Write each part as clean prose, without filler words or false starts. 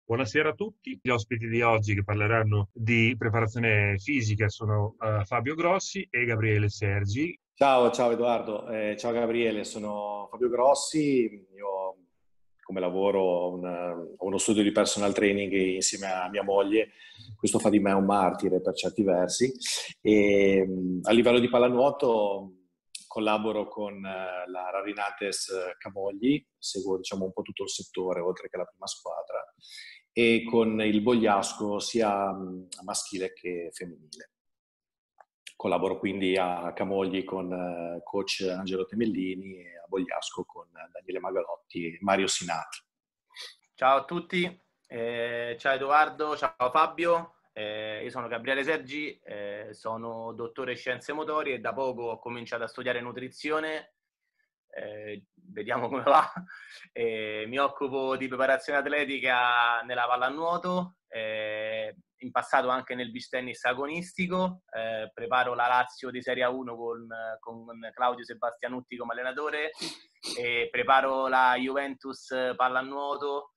Buonasera a tutti. Gli ospiti di oggi che parleranno di preparazione fisica sono Fabio Grossi e Gabriele Sergi. Ciao Edoardo, ciao Gabriele, sono Fabio Grossi, io come lavoro ho uno studio di personal training insieme a mia moglie, questo fa di me un martire per certi versi e a livello di pallanuoto collaboro con la Rarinates Cavogli, seguo diciamo un po' tutto il settore oltre che la prima squadra e con il Bogliasco sia maschile che femminile. Collaboro quindi a Camogli con coach Angelo Temellini e a Bogliasco con Daniele Magalotti e Mario Sinatra. Ciao a tutti, ciao Edoardo, ciao Fabio, io sono Gabriele Sergi, sono dottore in scienze motorie e da poco ho cominciato a studiare nutrizione, vediamo come va. Mi occupo di preparazione atletica nella pallanuoto, in passato anche nel beach tennis agonistico, preparo la Lazio di Serie 1 con Claudio Sebastianutti come allenatore e preparo la Juventus pallanuoto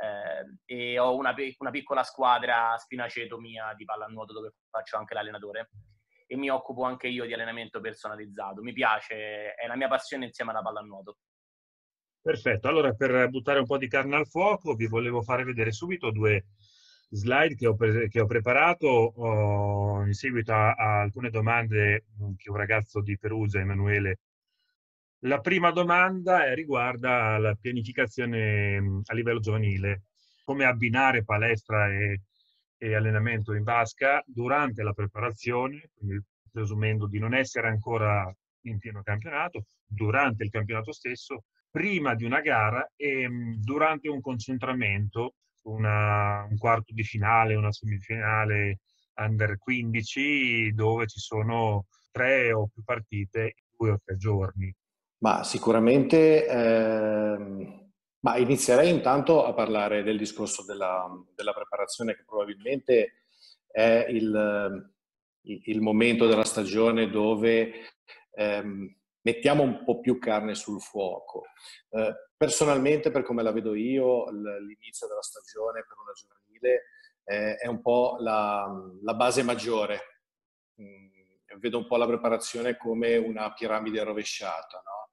e ho una piccola squadra a Spinaceto mia di pallanuoto dove faccio anche l'allenatore e mi occupo anche io di allenamento personalizzato. Mi piace, è la mia passione insieme alla pallanuoto. Perfetto, allora per buttare un po' di carne al fuoco vi volevo fare vedere subito due slide che ho preparato in seguito a alcune domande che un ragazzo di Perugia, Emanuele. La prima domanda riguarda la pianificazione a livello giovanile, come abbinare palestra e allenamento in vasca durante la preparazione, quindi presumendo di non essere ancora in pieno campionato, durante il campionato stesso, prima di una gara e durante un concentramento, un quarto di finale, una semifinale under 15, dove ci sono 3 o più partite in 2 o 3 giorni. Ma sicuramente, ma inizierei intanto a parlare del discorso della preparazione, che probabilmente è il momento della stagione dove mettiamo un po' più carne sul fuoco. Personalmente, per come la vedo io, l'inizio della stagione per una giovanile è un po' la base maggiore. Vedo un po' la preparazione come una piramide rovesciata, no?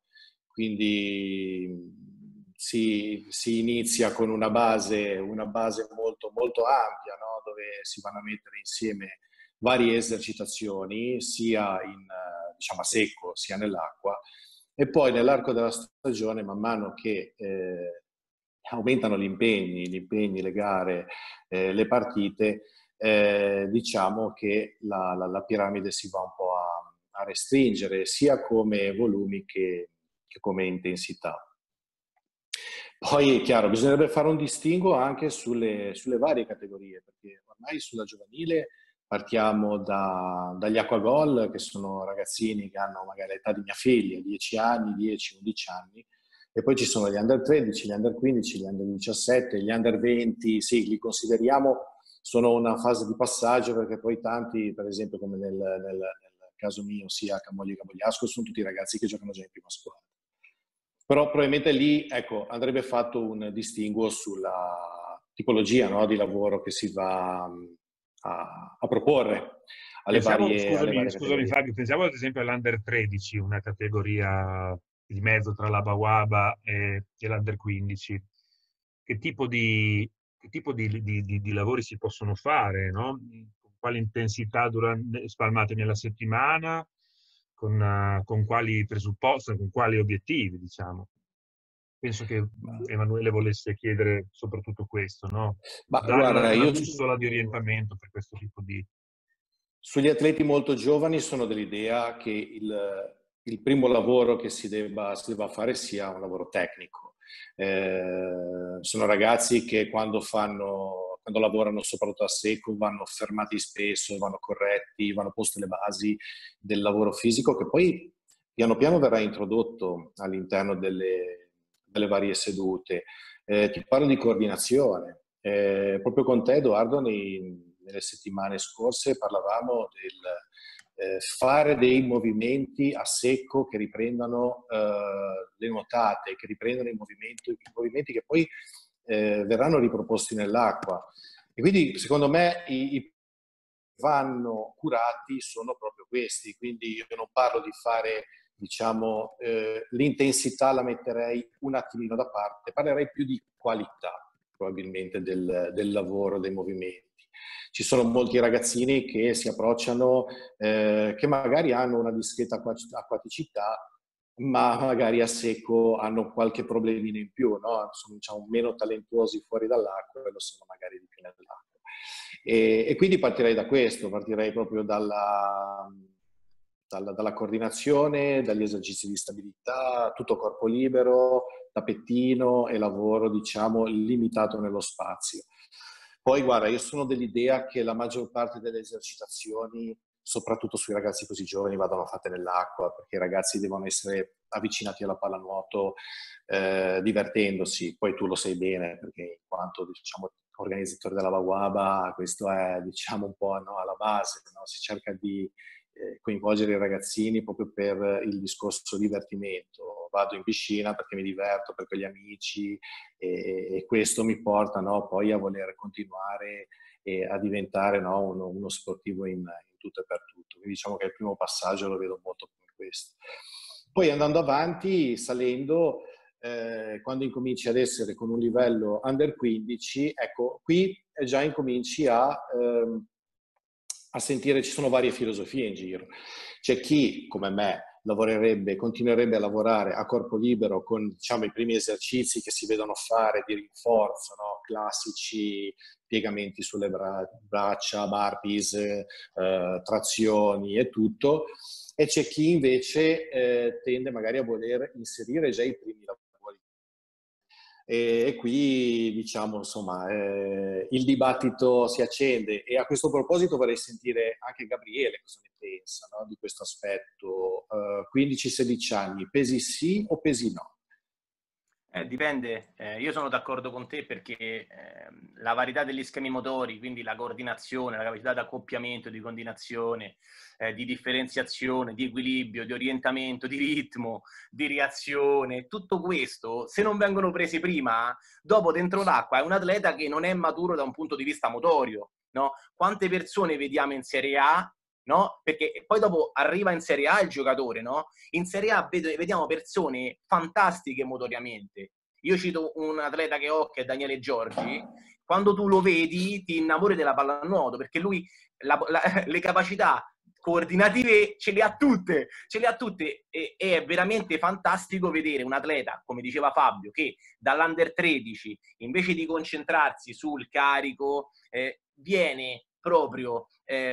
Quindi si inizia con una base molto, molto ampia, no? Dove si vanno a mettere insieme varie esercitazioni, sia diciamo a secco, sia nell'acqua, e poi nell'arco della stagione, man mano che aumentano gli impegni, le gare, le partite, diciamo che la piramide si va un po' a restringere, sia come volumi che come intensità. Poi è chiaro, bisognerebbe fare un distinguo anche sulle varie categorie, perché ormai sulla giovanile partiamo dagli acquagol, che sono ragazzini che hanno magari l'età di mia figlia, 10 anni, 10, 11 anni, e poi ci sono gli under 13, gli under 15, gli under 17, gli under 20, sì, li consideriamo, sono una fase di passaggio, perché poi tanti, per esempio come nel caso mio, sia Camogli che Bogliasco, sono tutti ragazzi che giocano già in prima squadra. Però probabilmente lì, ecco, andrebbe fatto un distinguo sulla tipologia, no, di lavoro che si va a proporre alle varie Scusami categorie. Fabio, pensiamo ad esempio all'Under 13, una categoria di mezzo tra la Bawaba e l'Under 15. Che tipo di lavori si possono fare, no? Con quale intensità spalmate nella settimana, con quali presupposti, con quali obiettivi, diciamo. Penso che Emanuele volesse chiedere soprattutto questo, no? Ma Dare guarda, una io bussola di orientamento per questo tipo di... Sugli atleti molto giovani sono dell'idea che il primo lavoro che si debba fare sia un lavoro tecnico. Sono ragazzi che quando lavorano soprattutto a secco vanno fermati spesso, vanno corretti, vanno poste le basi del lavoro fisico, che poi piano piano verrà introdotto all'interno delle varie sedute. Ti parlo di coordinazione. Proprio con te, Edoardo, nelle settimane scorse parlavamo del fare dei movimenti a secco che riprendano le nuotate, che riprendano i movimenti che poi verranno riproposti nell'acqua. E quindi secondo me i vanno curati sono proprio questi, quindi io non parlo di fare, diciamo, l'intensità la metterei un attimino da parte, parlerei più di qualità probabilmente del lavoro, dei movimenti. Ci sono molti ragazzini che si approcciano, che magari hanno una discreta acquaticità, ma magari a secco hanno qualche problemino in più, no? Sono, diciamo, meno talentuosi fuori dall'acqua e lo sono magari di più nell'acqua. E quindi partirei da questo, partirei proprio dalla coordinazione, dagli esercizi di stabilità, tutto corpo libero, tappetino e lavoro, diciamo, limitato nello spazio. Poi, guarda, io sono dell'idea che la maggior parte delle esercitazioni, soprattutto sui ragazzi così giovani, vadano fatte nell'acqua, perché i ragazzi devono essere avvicinati alla pallanuoto divertendosi. Poi tu lo sai bene, perché in quanto, diciamo, organizzatore della Waba, questo è, diciamo, un po', no, alla base, no? Si cerca di coinvolgere i ragazzini proprio per il discorso divertimento. Vado in piscina perché mi diverto, perché ho gli amici e questo mi porta, no, poi a voler continuare e a diventare, no, uno sportivo in tutto e per tutto. Quindi diciamo che il primo passaggio lo vedo molto come questo. Poi andando avanti, salendo, quando incominci ad essere con un livello under 15, ecco, qui già incominci a sentire, ci sono varie filosofie in giro. C'è chi, come me, continuerebbe a lavorare a corpo libero con, diciamo, i primi esercizi che si vedono fare di rinforzo, no? Classici piegamenti sulle braccia, burpees, trazioni e tutto. E c'è chi invece tende magari a voler inserire già i primi lavori. E qui, diciamo, insomma, il dibattito si accende e a questo proposito vorrei sentire anche Gabriele cosa ne pensa, no, di questo aspetto. 15-16 anni, pesi sì o pesi no? Dipende, io sono d'accordo con te perché la varietà degli schemi motori, quindi la coordinazione, la capacità di accoppiamento, di coordinazione, di differenziazione, di equilibrio, di orientamento, di ritmo, di reazione, tutto questo, se non vengono presi prima, dopo dentro l'acqua è un atleta che non è maturo da un punto di vista motorio, no? Quante persone vediamo in Serie A, no? Perché poi dopo arriva in Serie A il giocatore, no? In Serie A vediamo persone fantastiche motoriamente. Io cito un atleta che ho, che è Daniele Giorgi. Quando tu lo vedi ti innamori della pallanuoto, perché lui le capacità coordinative ce le ha tutte e è veramente fantastico vedere un atleta, come diceva Fabio, che dall'Under 13, invece di concentrarsi sul carico, viene proprio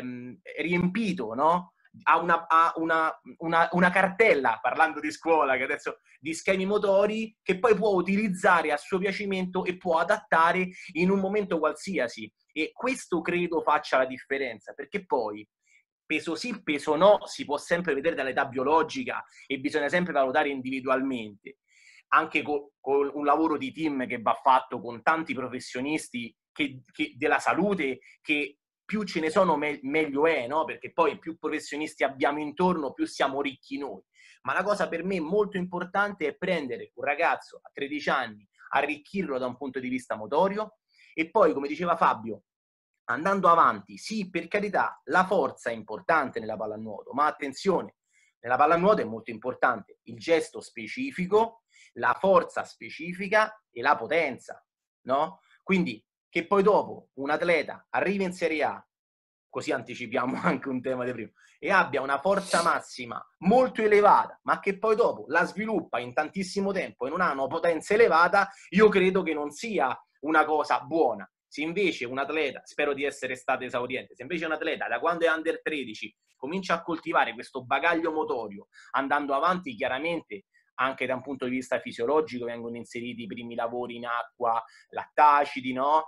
riempito, no? Ha una cartella, parlando di scuola, che adesso di schemi motori che poi può utilizzare a suo piacimento e può adattare in un momento qualsiasi. E questo credo faccia la differenza, perché poi peso sì, peso no, si può sempre vedere dall'età biologica e bisogna sempre valutare individualmente. Anche con un lavoro di team che va fatto con tanti professionisti della salute, che più ce ne sono meglio è, no? Perché poi più professionisti abbiamo intorno, più siamo ricchi noi. Ma la cosa per me molto importante è prendere un ragazzo a 13 anni, arricchirlo da un punto di vista motorio e poi, come diceva Fabio, andando avanti, sì, per carità, la forza è importante nella pallanuoto, ma attenzione, nella pallanuoto è molto importante il gesto specifico, la forza specifica e la potenza, no? Quindi che poi dopo un atleta arrivi in Serie A, così anticipiamo anche un tema di prima, e abbia una forza massima molto elevata, ma che poi dopo la sviluppa in tantissimo tempo e non ha una potenza elevata, io credo che non sia una cosa buona. Se invece un atleta, spero di essere stato esauriente, se invece un atleta da quando è under 13 comincia a coltivare questo bagaglio motorio, andando avanti chiaramente anche da un punto di vista fisiologico vengono inseriti i primi lavori in acqua, lattacidi, no?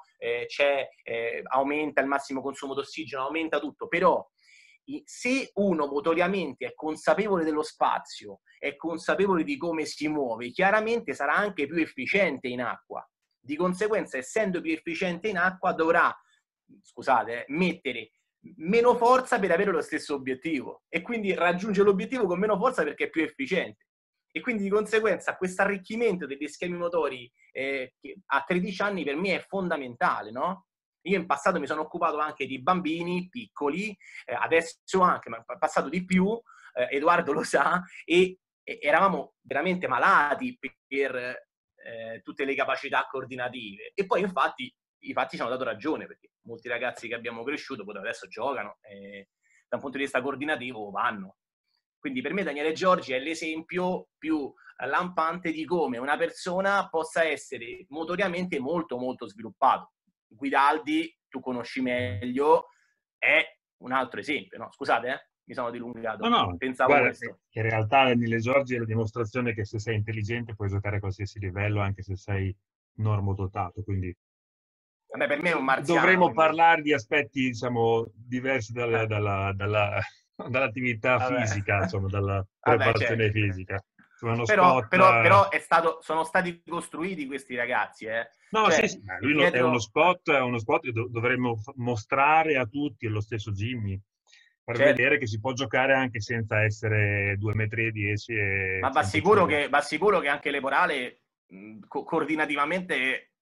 Aumenta il massimo consumo d'ossigeno, aumenta tutto, però se uno motoriamente è consapevole dello spazio, è consapevole di come si muove, chiaramente sarà anche più efficiente in acqua. Di conseguenza, essendo più efficiente in acqua, dovrà, scusate, mettere meno forza per avere lo stesso obiettivo e quindi raggiunge l'obiettivo con meno forza perché è più efficiente. E quindi di conseguenza questo arricchimento degli schemi motori che a 13 anni per me è fondamentale, no? Io in passato mi sono occupato anche di bambini piccoli, adesso anche, ma in passato di più, Edoardo lo sa, e eravamo veramente malati per tutte le capacità coordinative. E poi infatti i fatti ci hanno dato ragione, perché molti ragazzi che abbiamo cresciuto poi adesso giocano e da un punto di vista coordinativo vanno. Quindi per me Daniele Giorgi è l'esempio più lampante di come una persona possa essere motoriamente molto molto sviluppato. Guidaldi, tu conosci meglio, è un altro esempio, no? Scusate, mi sono dilungato, No, pensavo guarda, questo. in realtà Daniele Giorgi è la dimostrazione che se sei intelligente puoi giocare a qualsiasi livello, anche se sei normodotato, quindi Vabbè, per me è un marziano. dovremmo Quindi... parlare di aspetti, diciamo, diversi dall'attività fisica, insomma, dalla Vabbè, preparazione certo. fisica. Insomma, uno Però spot... sono stati costruiti questi ragazzi, No, cioè, sì, ma lui è dietro... uno spot che dovremmo mostrare a tutti, lo stesso Jimmy, per Certo. vedere che si può giocare anche senza essere 2,10 m e Ma 100 kg. va sicuro che anche Leporale coordinativamente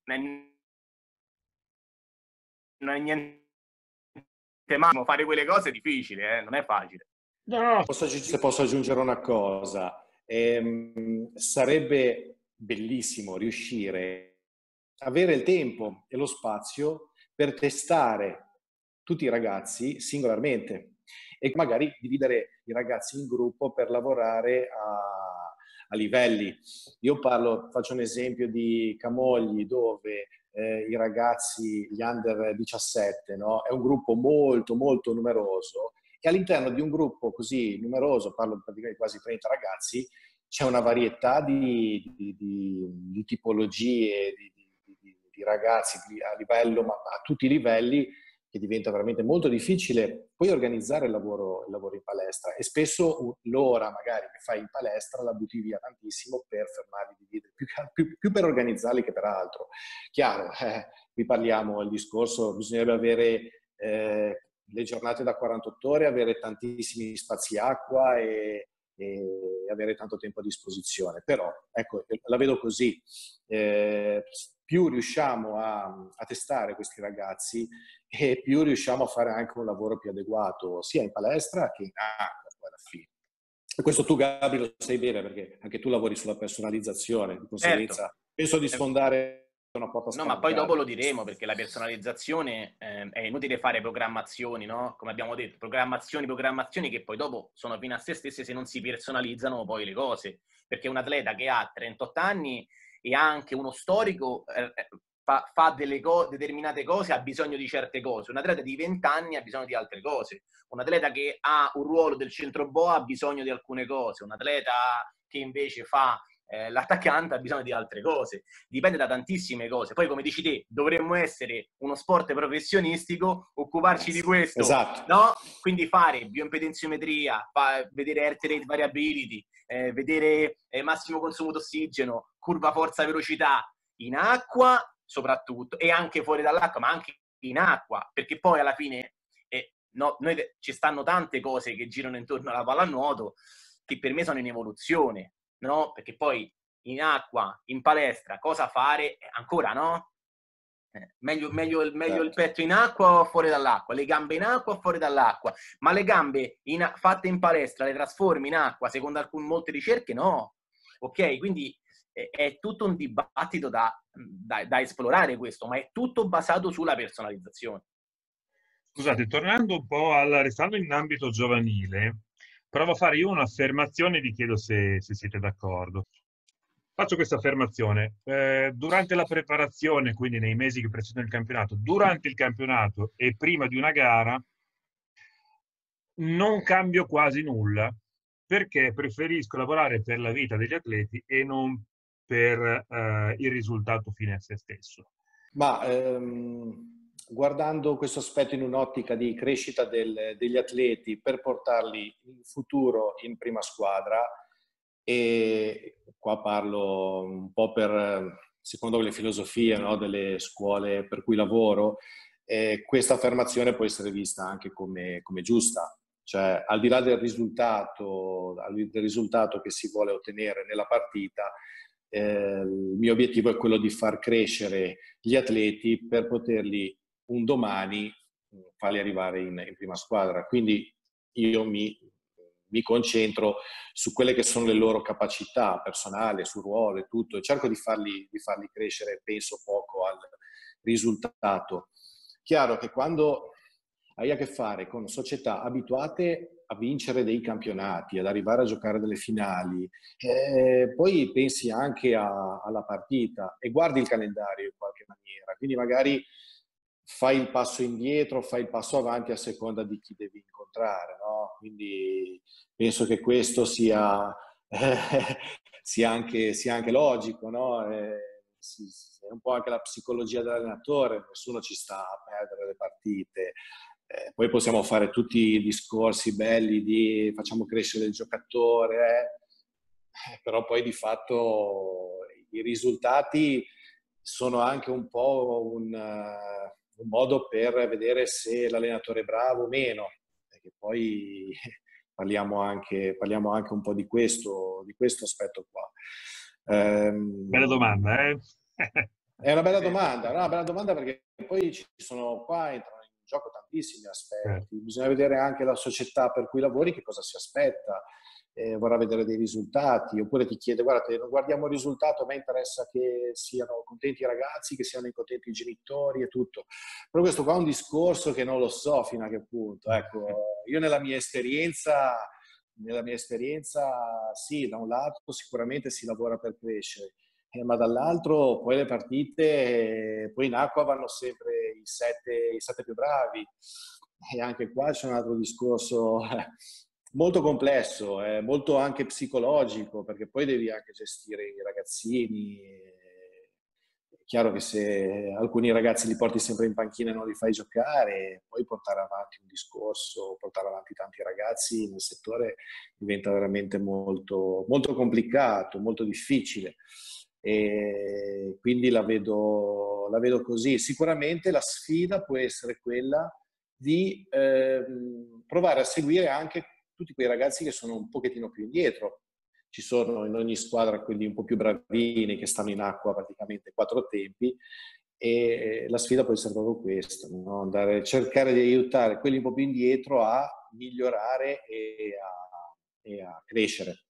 non è niente male. Fare quelle cose è difficile, non è facile. No. Se posso aggiungere una cosa, sarebbe bellissimo riuscire a avere il tempo e lo spazio per testare tutti i ragazzi singolarmente e magari dividere i ragazzi in gruppo per lavorare a livelli. Io faccio un esempio di Camogli dove i ragazzi, gli under 17, no? È un gruppo molto molto numeroso e all'interno di un gruppo così numeroso, parlo praticamente di quasi 30 ragazzi, c'è una varietà di tipologie, di ragazzi a livello, ma a tutti i livelli, che diventa veramente molto difficile poi organizzare il lavoro in palestra e spesso l'ora magari che fai in palestra la butti via tantissimo per fermarli di video, più per organizzarli che per altro. Chiaro, qui parliamo, il discorso, bisognerebbe avere le giornate da 48 ore, avere tantissimi spazi acqua e avere tanto tempo a disposizione. Però, ecco, la vedo così. Più riusciamo a testare questi ragazzi e più riusciamo a fare anche un lavoro più adeguato, sia in palestra che in acqua, alla fine. E questo tu, Gabri, lo sai bene, perché anche tu lavori sulla personalizzazione, di conseguenza penso di sfondare una porta No, ma poi dopo lo diremo, perché la personalizzazione è inutile fare programmazioni, no? Come abbiamo detto, programmazioni che poi dopo sono fine a se stesse se non si personalizzano poi le cose. Perché un atleta che ha 38 anni e ha anche uno storico fa determinate cose, ha bisogno di certe cose. Un atleta di 20 anni ha bisogno di altre cose. Un atleta che ha un ruolo del centro boa ha bisogno di alcune cose. Un atleta che invece fa l'attaccante ha bisogno di altre cose, dipende da tantissime cose. Poi, come dici te, dovremmo essere uno sport professionistico, occuparci di questo, esatto. No? Quindi fare bioimpedenziometria, vedere heart rate variability, vedere massimo consumo d'ossigeno, curva forza velocità in acqua soprattutto, e anche fuori dall'acqua, ma anche in acqua, perché poi alla fine ci stanno tante cose che girano intorno alla pallanuoto che per me sono in evoluzione. No? Perché poi in acqua, in palestra, cosa fare? Ancora no? Meglio il petto in acqua o fuori dall'acqua? Le gambe in acqua o fuori dall'acqua? Ma le gambe fatte in palestra le trasformi in acqua secondo molte ricerche? No. Ok? Quindi è tutto un dibattito da esplorare questo, ma è tutto basato sulla personalizzazione. Scusate, tornando un po' restando in ambito giovanile, provo a fare io un'affermazione e vi chiedo se siete d'accordo. Faccio questa affermazione. Durante la preparazione, quindi nei mesi che precedono il campionato, durante il campionato e prima di una gara, non cambio quasi nulla, perché preferisco lavorare per la vita degli atleti e non per il risultato fine a se stesso. Ma guardando questo aspetto in un'ottica di crescita degli atleti per portarli in futuro in prima squadra, e qua parlo un po' secondo le filosofie, no, delle scuole per cui lavoro, questa affermazione può essere vista anche come giusta. Cioè, al di là del risultato che si vuole ottenere nella partita, il mio obiettivo è quello di far crescere gli atleti per poterli un domani farli arrivare in prima squadra. Quindi io mi concentro su quelle che sono le loro capacità personali, sul ruolo e tutto, e cerco di farli crescere, penso poco al risultato. Chiaro che quando hai a che fare con società abituate a vincere dei campionati, ad arrivare a giocare delle finali, poi pensi anche alla partita e guardi il calendario in qualche maniera, quindi magari fai il passo indietro, fai il passo avanti a seconda di chi devi incontrare, no? Quindi penso che questo sia anche logico, no? È un po' anche la psicologia dell'allenatore, nessuno ci sta a perdere le partite. Poi possiamo fare tutti i discorsi belli di facciamo crescere il giocatore, però poi di fatto i risultati sono anche un po' un modo per vedere se l'allenatore è bravo o meno, perché poi parliamo anche un po' di questo aspetto qua. Bella domanda, eh? È una bella domanda perché poi entrano in gioco tantissimi aspetti. Bisogna vedere anche la società per cui lavori che cosa si aspetta, vorrà vedere dei risultati, oppure ti chiede guarda, non guardiamo il risultato, a me interessa che siano contenti i ragazzi, che siano contenti i genitori e tutto. Però questo qua è un discorso che non lo so fino a che punto. Ecco, io nella mia esperienza sì, da un lato sicuramente si lavora per crescere, ma dall'altro poi le partite, poi in acqua vanno sempre i sette più bravi, e anche qua c'è un altro discorso molto complesso, molto anche psicologico, perché poi devi anche gestire i ragazzini. È chiaro che se alcuni ragazzi li porti sempre in panchina e non li fai giocare, poi portare avanti un discorso, portare avanti tanti ragazzi nel settore diventa veramente molto, molto complicato, molto difficile. E quindi la vedo così. Sicuramente la sfida può essere quella di provare a seguire anche tutti quei ragazzi che sono un pochettino più indietro. Ci sono in ogni squadra quelli un po' più bravini che stanno in acqua praticamente 4 tempi, e la sfida può essere proprio questa, no? Cercare di aiutare quelli un po' più indietro a migliorare e a crescere.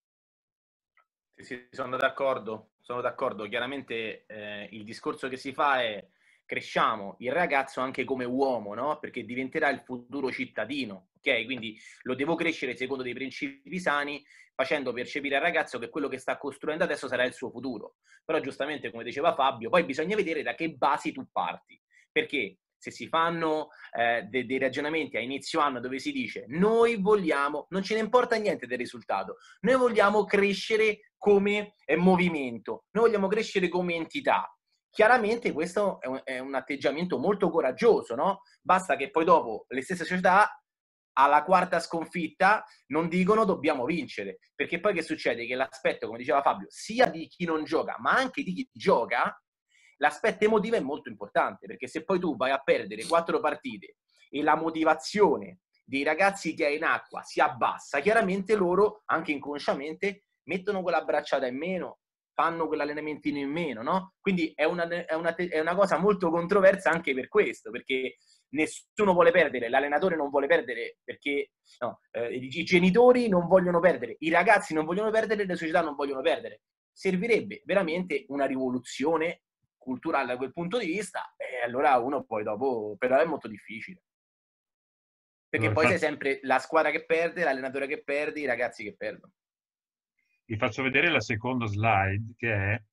Sì, sono d'accordo. Chiaramente il discorso che si fa è cresciamo il ragazzo anche come uomo, no? Perché diventerà il futuro cittadino, ok? Quindi lo devo crescere secondo dei principi sani, facendo percepire al ragazzo che quello che sta costruendo adesso sarà il suo futuro. Però giustamente, come diceva Fabio, poi bisogna vedere da che basi tu parti, perché se si fanno dei ragionamenti a inizio anno dove si dice noi vogliamo, non ce ne importa niente del risultato, noi vogliamo crescere come movimento, noi vogliamo crescere come entità. Chiaramente questo è un atteggiamento molto coraggioso, no? Basta che poi dopo le stesse società alla quarta sconfitta non dicono dobbiamo vincere, perché poi che succede? Che l'aspetto, come diceva Fabio, sia di chi non gioca, ma anche di chi gioca, l'aspetto emotivo è molto importante, perché se poi tu vai a perdere 4 partite e la motivazione dei ragazzi che hai in acqua si abbassa, chiaramente loro, anche inconsciamente, mettono quella bracciata in meno, fanno quell'allenamentino in meno, no? Quindi è una cosa molto controversa anche per questo, perché nessuno vuole perdere, l'allenatore non vuole perdere, perché no, i genitori non vogliono perdere, i ragazzi non vogliono perdere, le società non vogliono perdere. Servirebbe veramente una rivoluzione culturale da quel punto di vista, e allora uno poi dopo, però è molto difficile. Perché poi sei sempre la squadra che perde, l'allenatore che perde, i ragazzi che perdono. Vi faccio vedere la seconda slide, che è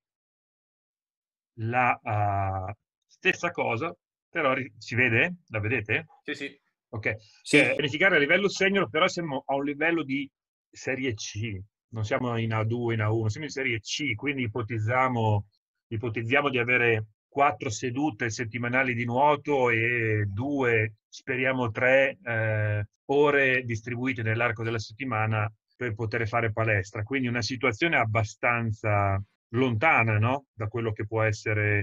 la stessa cosa, però si vede? La vedete? Sì, sì. Ok. Sì. Pianificare a livello senior, però siamo a un livello di Serie C, non siamo in A2, in A1, siamo in Serie C, quindi ipotizziamo di avere 4 sedute settimanali di nuoto e 2, speriamo 3 ore distribuite nell'arco della settimana per poter fare palestra. Quindi una situazione abbastanza lontana, no? Da quello che può essere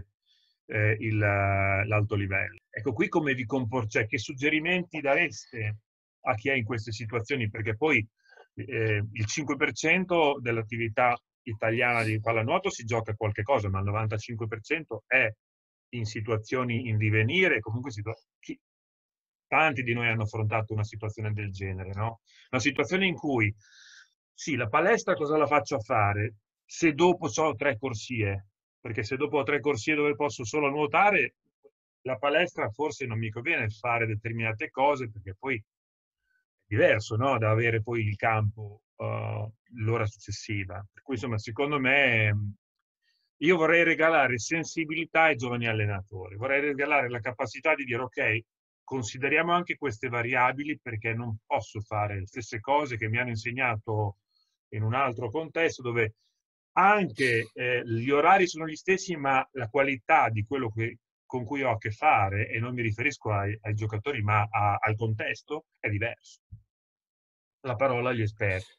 l'alto livello. Ecco, qui come vi comportate, cioè che suggerimenti dareste a chi è in queste situazioni, perché poi il 5% dell'attività italiana di pallanuoto si gioca qualche cosa, ma il 95% è in situazioni in divenire, comunque tanti di noi hanno affrontato una situazione del genere, no? Una situazione in cui, sì, la palestra cosa la faccio a fare se dopo ho 3 corsie, perché se dopo ho 3 corsie dove posso solo nuotare, la palestra forse non mi conviene fare determinate cose, perché poi è diverso, no? Da avere poi il campo l'ora successiva. Per cui, insomma, secondo me, io vorrei regalare sensibilità ai giovani allenatori, vorrei regalare la capacità di dire, ok, consideriamo anche queste variabili, perché non posso fare le stesse cose che mi hanno insegnato in un altro contesto, dove anche gli orari sono gli stessi, ma la qualità di quello con cui ho a che fare, e non mi riferisco ai giocatori, ma al contesto, è diverso. La parola agli esperti.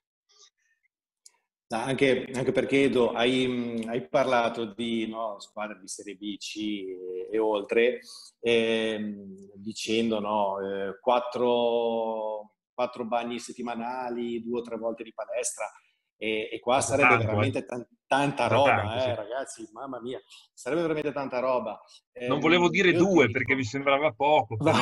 Anche perché Edo, hai parlato di squadre di Serie B, C e oltre, dicendo 4 bagni settimanali, 2 o 3 volte di palestra, e qua sarebbe veramente tanta roba, sì. Ragazzi, mamma mia, sarebbe veramente tanta roba. Non volevo dire Io 2 perché mi sembrava poco, però,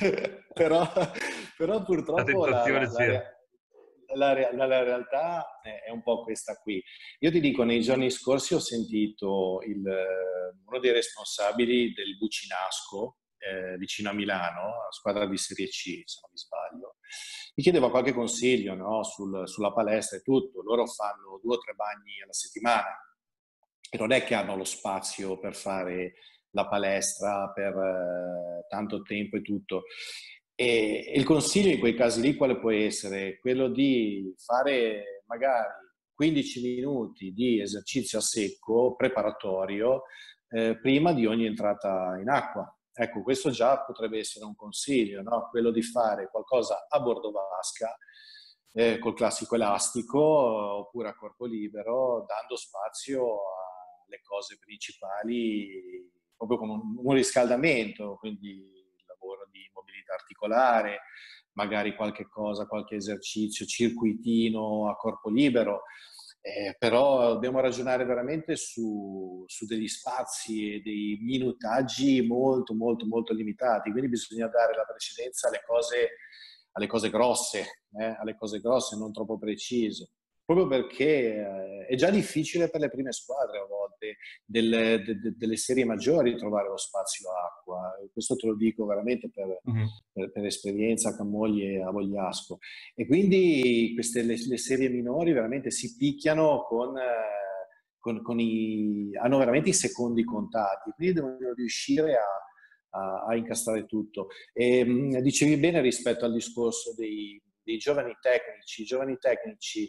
però purtroppo la tentazione c'era. la realtà è un po' questa qui. Io ti dico, nei giorni scorsi ho sentito uno dei responsabili del Bucinasco, vicino a Milano, la squadra di Serie C, se non mi sbaglio. Mi chiedeva qualche consiglio, no, sulla palestra e tutto. Loro fanno 2 o 3 bagni alla settimana e non è che hanno lo spazio per fare la palestra per tanto tempo e tutto. E il consiglio in quei casi lì quale può essere? Quello di fare magari 15 minuti di esercizio a secco preparatorio prima di ogni entrata in acqua. Ecco, questo già potrebbe essere un consiglio, no? Quello di fare qualcosa a bordo vasca, col classico elastico, oppure a corpo libero, dando spazio alle cose principali, proprio come un riscaldamento, quindi lavoro di mobilità articolare, magari qualche esercizio, circuitino a corpo libero, però dobbiamo ragionare veramente su degli spazi e dei minutaggi molto, molto, molto limitati, quindi bisogna dare la precedenza alle cose grosse, non troppo preciso. Proprio perché è già difficile per le prime squadre a volte delle serie maggiori trovare lo spazio acqua. Questo te lo dico veramente per esperienza a Camogli e a Vogliasco. E quindi le serie minori veramente si picchiano hanno veramente i secondi contati, quindi devono riuscire a incastrare tutto. E dicevi bene rispetto al discorso dei giovani tecnici. I giovani tecnici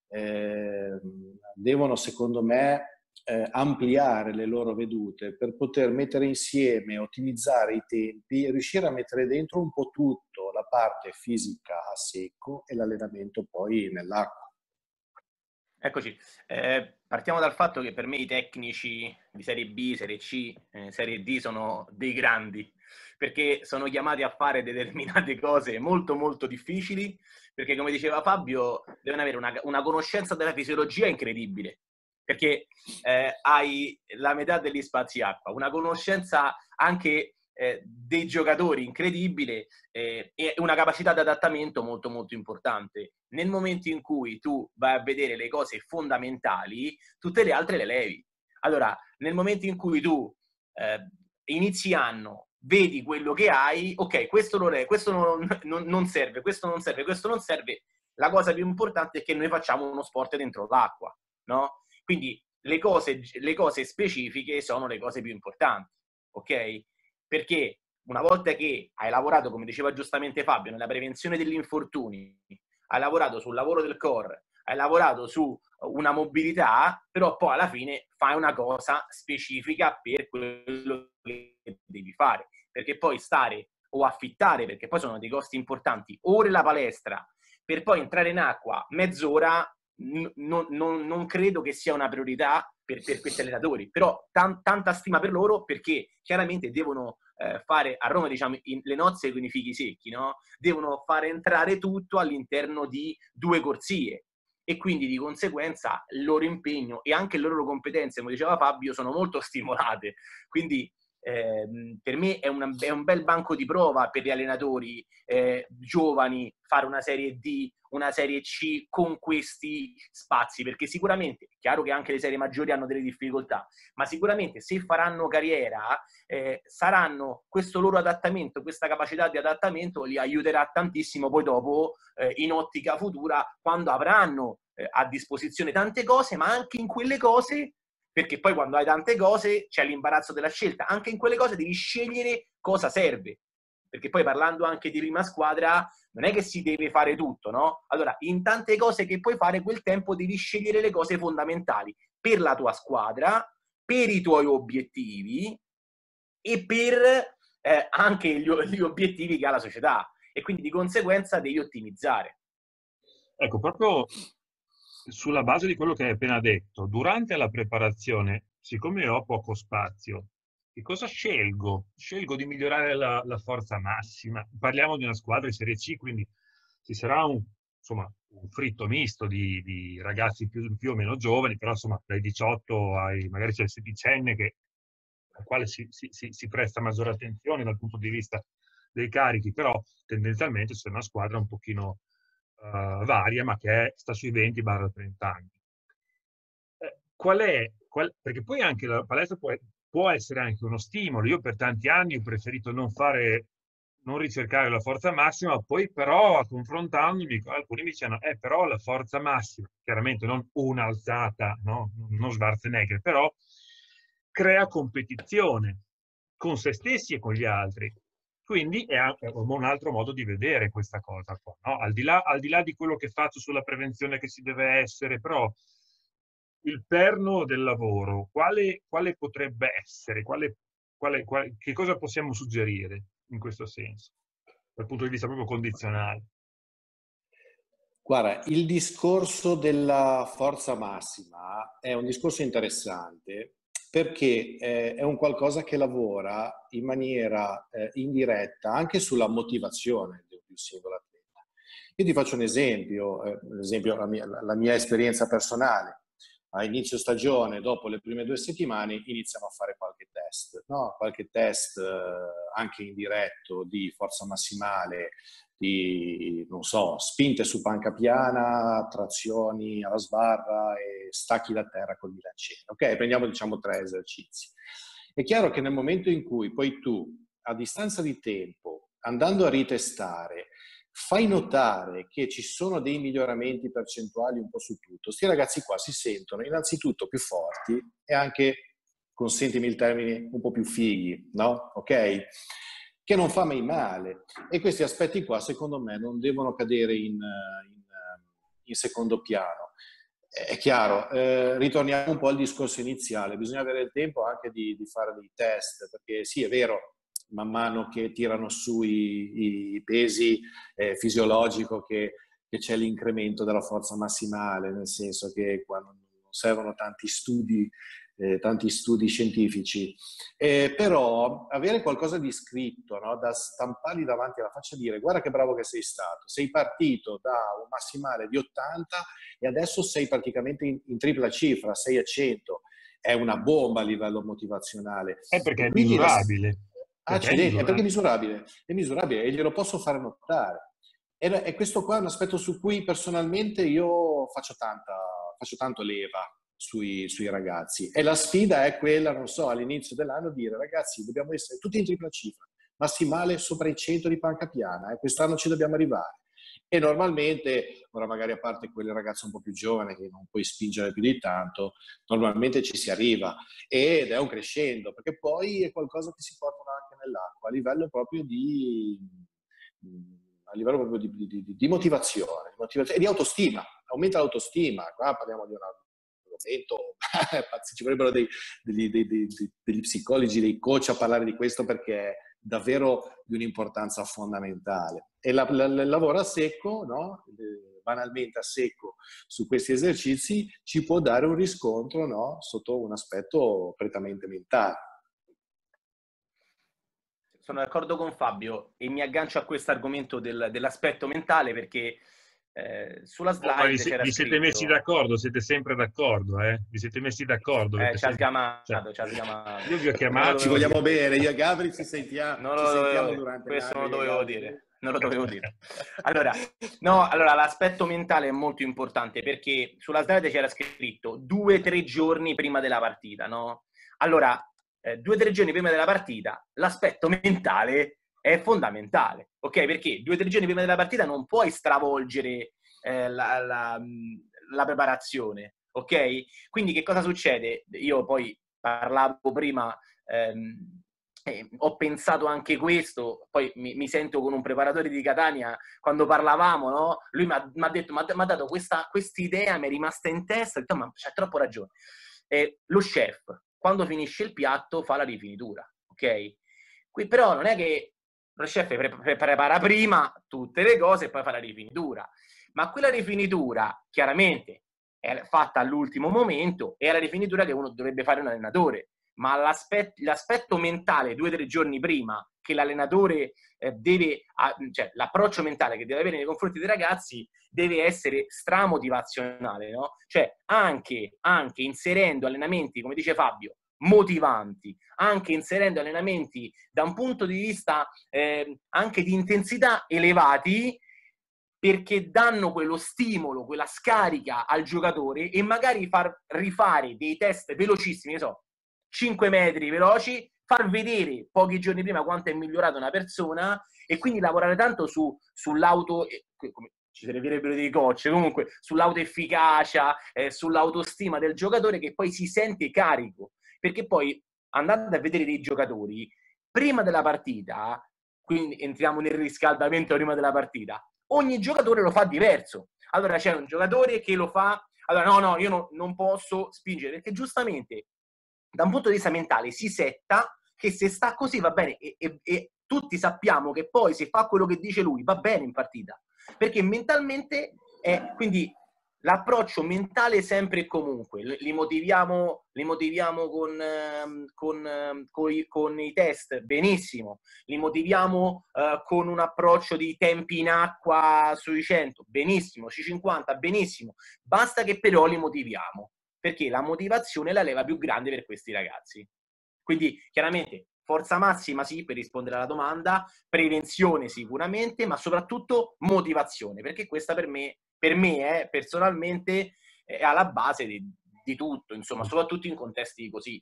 devono, secondo me, ampliare le loro vedute per poter mettere insieme, ottimizzare i tempi e riuscire a mettere dentro un po' tutto, la parte fisica a secco e l'allenamento poi nell'acqua. Eccoci, partiamo dal fatto che per me i tecnici di Serie B, Serie C, Serie D sono dei grandi, perché sono chiamati a fare determinate cose molto molto difficili, perché come diceva Fabio, devono avere una conoscenza della fisiologia incredibile, perché hai la metà degli spazi acqua, una conoscenza anche dei giocatori incredibile e una capacità di adattamento molto molto importante. Nel momento in cui tu vai a vedere le cose fondamentali, tutte le altre le levi. Allora, nel momento in cui tu inizi anno, vedi quello che hai, ok, questo non serve, questo non serve, questo non serve, la cosa più importante è che noi facciamo uno sport dentro l'acqua, no? Quindi le cose specifiche sono le cose più importanti, ok? Perché una volta che hai lavorato, come diceva giustamente Fabio, nella prevenzione degli infortuni, hai lavorato sul lavoro del core, hai lavorato su una mobilità, però poi alla fine fai una cosa specifica per quello che devi fare. Perché poi stare o affittare, perché poi sono dei costi importanti, ore la palestra, per poi entrare in acqua mezz'ora, non credo che sia una priorità per questi allenatori, però tanta stima per loro, perché chiaramente devono fare a Roma, diciamo, le nozze con i fichi secchi, no? Devono fare entrare tutto all'interno di 2 corsie e quindi di conseguenza il loro impegno e anche le loro competenze, come diceva Fabio, sono molto stimolate. Quindi per me è un bel banco di prova per gli allenatori giovani fare una serie D, una serie C con questi spazi, perché sicuramente è chiaro che anche le serie maggiori hanno delle difficoltà, ma sicuramente se faranno carriera saranno questo loro adattamento, questa capacità di adattamento li aiuterà tantissimo poi dopo in ottica futura, quando avranno a disposizione tante cose, ma anche in quelle cose, perché poi quando hai tante cose c'è l'imbarazzo della scelta, anche in quelle cose devi scegliere cosa serve, perché poi parlando anche di prima squadra non è che si deve fare tutto, no? Allora, in tante cose che puoi fare quel tempo devi scegliere le cose fondamentali per la tua squadra, per i tuoi obiettivi e per anche gli obiettivi che ha la società, e quindi di conseguenza devi ottimizzare. Ecco, proprio sulla base di quello che hai appena detto, durante la preparazione, siccome ho poco spazio, che cosa scelgo? Scelgo di migliorare la forza massima. Parliamo di una squadra di Serie C, quindi ci sarà insomma, un fritto misto di ragazzi più o meno giovani, però insomma dai 18 ai magari c'è il sedicenne al quale si presta maggiore attenzione dal punto di vista dei carichi, però tendenzialmente c'è una squadra un pochino varia, ma che sta sui 20-30 anni. Perché poi anche la palestra può essere anche uno stimolo. Io per tanti anni ho preferito non ricercare la forza massima, poi però confrontandomi, alcuni mi dicevano, però la forza massima, chiaramente non un'alzata, no? Non Schwarzenegger, però crea competizione con se stessi e con gli altri. Quindi è un altro modo di vedere questa cosa qua, no? Al di là di quello che faccio sulla prevenzione che si deve essere, però il perno del lavoro, quale potrebbe essere? Che cosa possiamo suggerire in questo senso, dal punto di vista proprio condizionale? Guarda, il discorso della forza massima è un discorso interessante perché è un qualcosa che lavora in maniera indiretta anche sulla motivazione di un singolo atleta. Io ti faccio un esempio, la mia esperienza personale. A inizio stagione, dopo le prime 2 settimane, iniziamo a fare qualche test, no? Qualche test anche indiretto di forza massimale, di, non so, spinte su panca piana, trazioni alla sbarra e stacchi da terra col bilanciere. Ok, prendiamo diciamo 3 esercizi. È chiaro che nel momento in cui poi tu, a distanza di tempo, andando a ritestare, fai notare che ci sono dei miglioramenti percentuali un po' su tutto, questi ragazzi qua si sentono innanzitutto più forti e anche, consentimi il termine, un po' più fighi, no? Ok? Che non fa mai male. E questi aspetti qua, secondo me, non devono cadere in secondo piano. È chiaro, ritorniamo un po' al discorso iniziale, bisogna avere il tempo anche di fare dei test, perché sì, è vero, man mano che tirano su i pesi fisiologico che c'è l'incremento della forza massimale, nel senso che qua non servono tanti studi scientifici, però avere qualcosa di scritto, no, da stampargli davanti alla faccia e dire guarda che bravo che sei stato, sei partito da un massimale di 80 e adesso sei praticamente in tripla cifra, sei a 100, è una bomba a livello motivazionale. È perché E è quindi misurabile. Accidenti, è perché è misurabile e glielo posso fare notare. E questo qua è un aspetto su cui personalmente io faccio tanto leva sui ragazzi. E la sfida è quella, non so, all'inizio dell'anno dire ragazzi, dobbiamo essere tutti in tripla cifra, massimale sopra i 100 di panca piana, quest'anno ci dobbiamo arrivare. E normalmente, ora magari a parte quelle ragazze un po' più giovani che non puoi spingere più di tanto, normalmente ci si arriva ed è un crescendo, perché poi è qualcosa che si porta anche nell'acqua, a livello proprio di motivazione e di autostima, aumenta l'autostima. Qua parliamo di un argomento, ci vorrebbero degli psicologi, dei coach a parlare di questo perché è davvero di un'importanza fondamentale. E il lavoro a secco, no? Banalmente a secco su questi esercizi ci può dare un riscontro, no? Sotto un aspetto prettamente mentale. sono d'accordo con Fabio e mi aggancio a questo argomento dell'aspetto mentale perché sulla Ma slide c'era vi siete messi scritto... d'accordo? Siete sempre d'accordo, eh? Vi siete messi d'accordo? Perché ci ha cioè, sgamato, ci ha sgamato. io vi ho Non lo Ci chiamato... dovevo vogliamo dire. bene, io e Gabri ci Non lo sentiamo dovevo, durante questo non l'anno, lo io e dovevo Gabri. dire. Non lo dovevo dire. Allora, no, allora l'aspetto mentale è molto importante perché sulla slide c'era scritto 2-3 giorni prima della partita, no? Allora, 2-3 giorni prima della partita, l'aspetto mentale è fondamentale, ok? Perché 2-3 giorni prima della partita non puoi stravolgere la preparazione, ok? Quindi che cosa succede? Io poi parlavo prima, ho pensato anche questo, poi mi sento con un preparatore di Catania, quando parlavamo, no? Lui mi ha detto, mi ha dato questa idea, mi è rimasta in testa, ho detto, ma c'ha troppo ragione. Lo chef, quando finisce il piatto, fa la rifinitura, ok? Qui però non è che lo chef prepara prima tutte le cose e poi fa la rifinitura, ma quella rifinitura chiaramente è fatta all'ultimo momento e è la rifinitura che uno dovrebbe fare un allenatore, ma l'aspetto mentale 2 o 3 giorni prima che l'allenatore cioè l'approccio mentale che deve avere nei confronti dei ragazzi deve essere stramotivazionale, no? Cioè anche inserendo allenamenti, come dice Fabio, motivanti, anche inserendo allenamenti da un punto di vista anche di intensità elevati, perché danno quello stimolo, quella scarica al giocatore e magari far rifare dei test velocissimi, ne so, 5 metri veloci, far vedere pochi giorni prima quanto è migliorata una persona e quindi lavorare tanto sull'auto, come ci servirebbero dei coach, comunque sull'autoefficacia, sull'autostima del giocatore che poi si sente carico, perché poi andando a vedere dei giocatori prima della partita, quindi entriamo nel riscaldamento prima della partita, ogni giocatore lo fa diverso. Allora c'è un giocatore che lo fa, allora no, io non posso spingere, perché giustamente da un punto di vista mentale si setta che se sta così va bene e tutti sappiamo che poi se fa quello che dice lui va bene in partita, perché mentalmente è, quindi l'approccio mentale sempre e comunque, li motiviamo con i test, benissimo, li motiviamo con un approccio di tempi in acqua sui 100, benissimo, sui 50, benissimo, basta che però li motiviamo, perché la motivazione è la leva più grande per questi ragazzi. Quindi chiaramente forza massima sì per rispondere alla domanda, prevenzione sicuramente, ma soprattutto motivazione, perché questa per me personalmente è alla base di tutto, insomma, soprattutto in contesti così.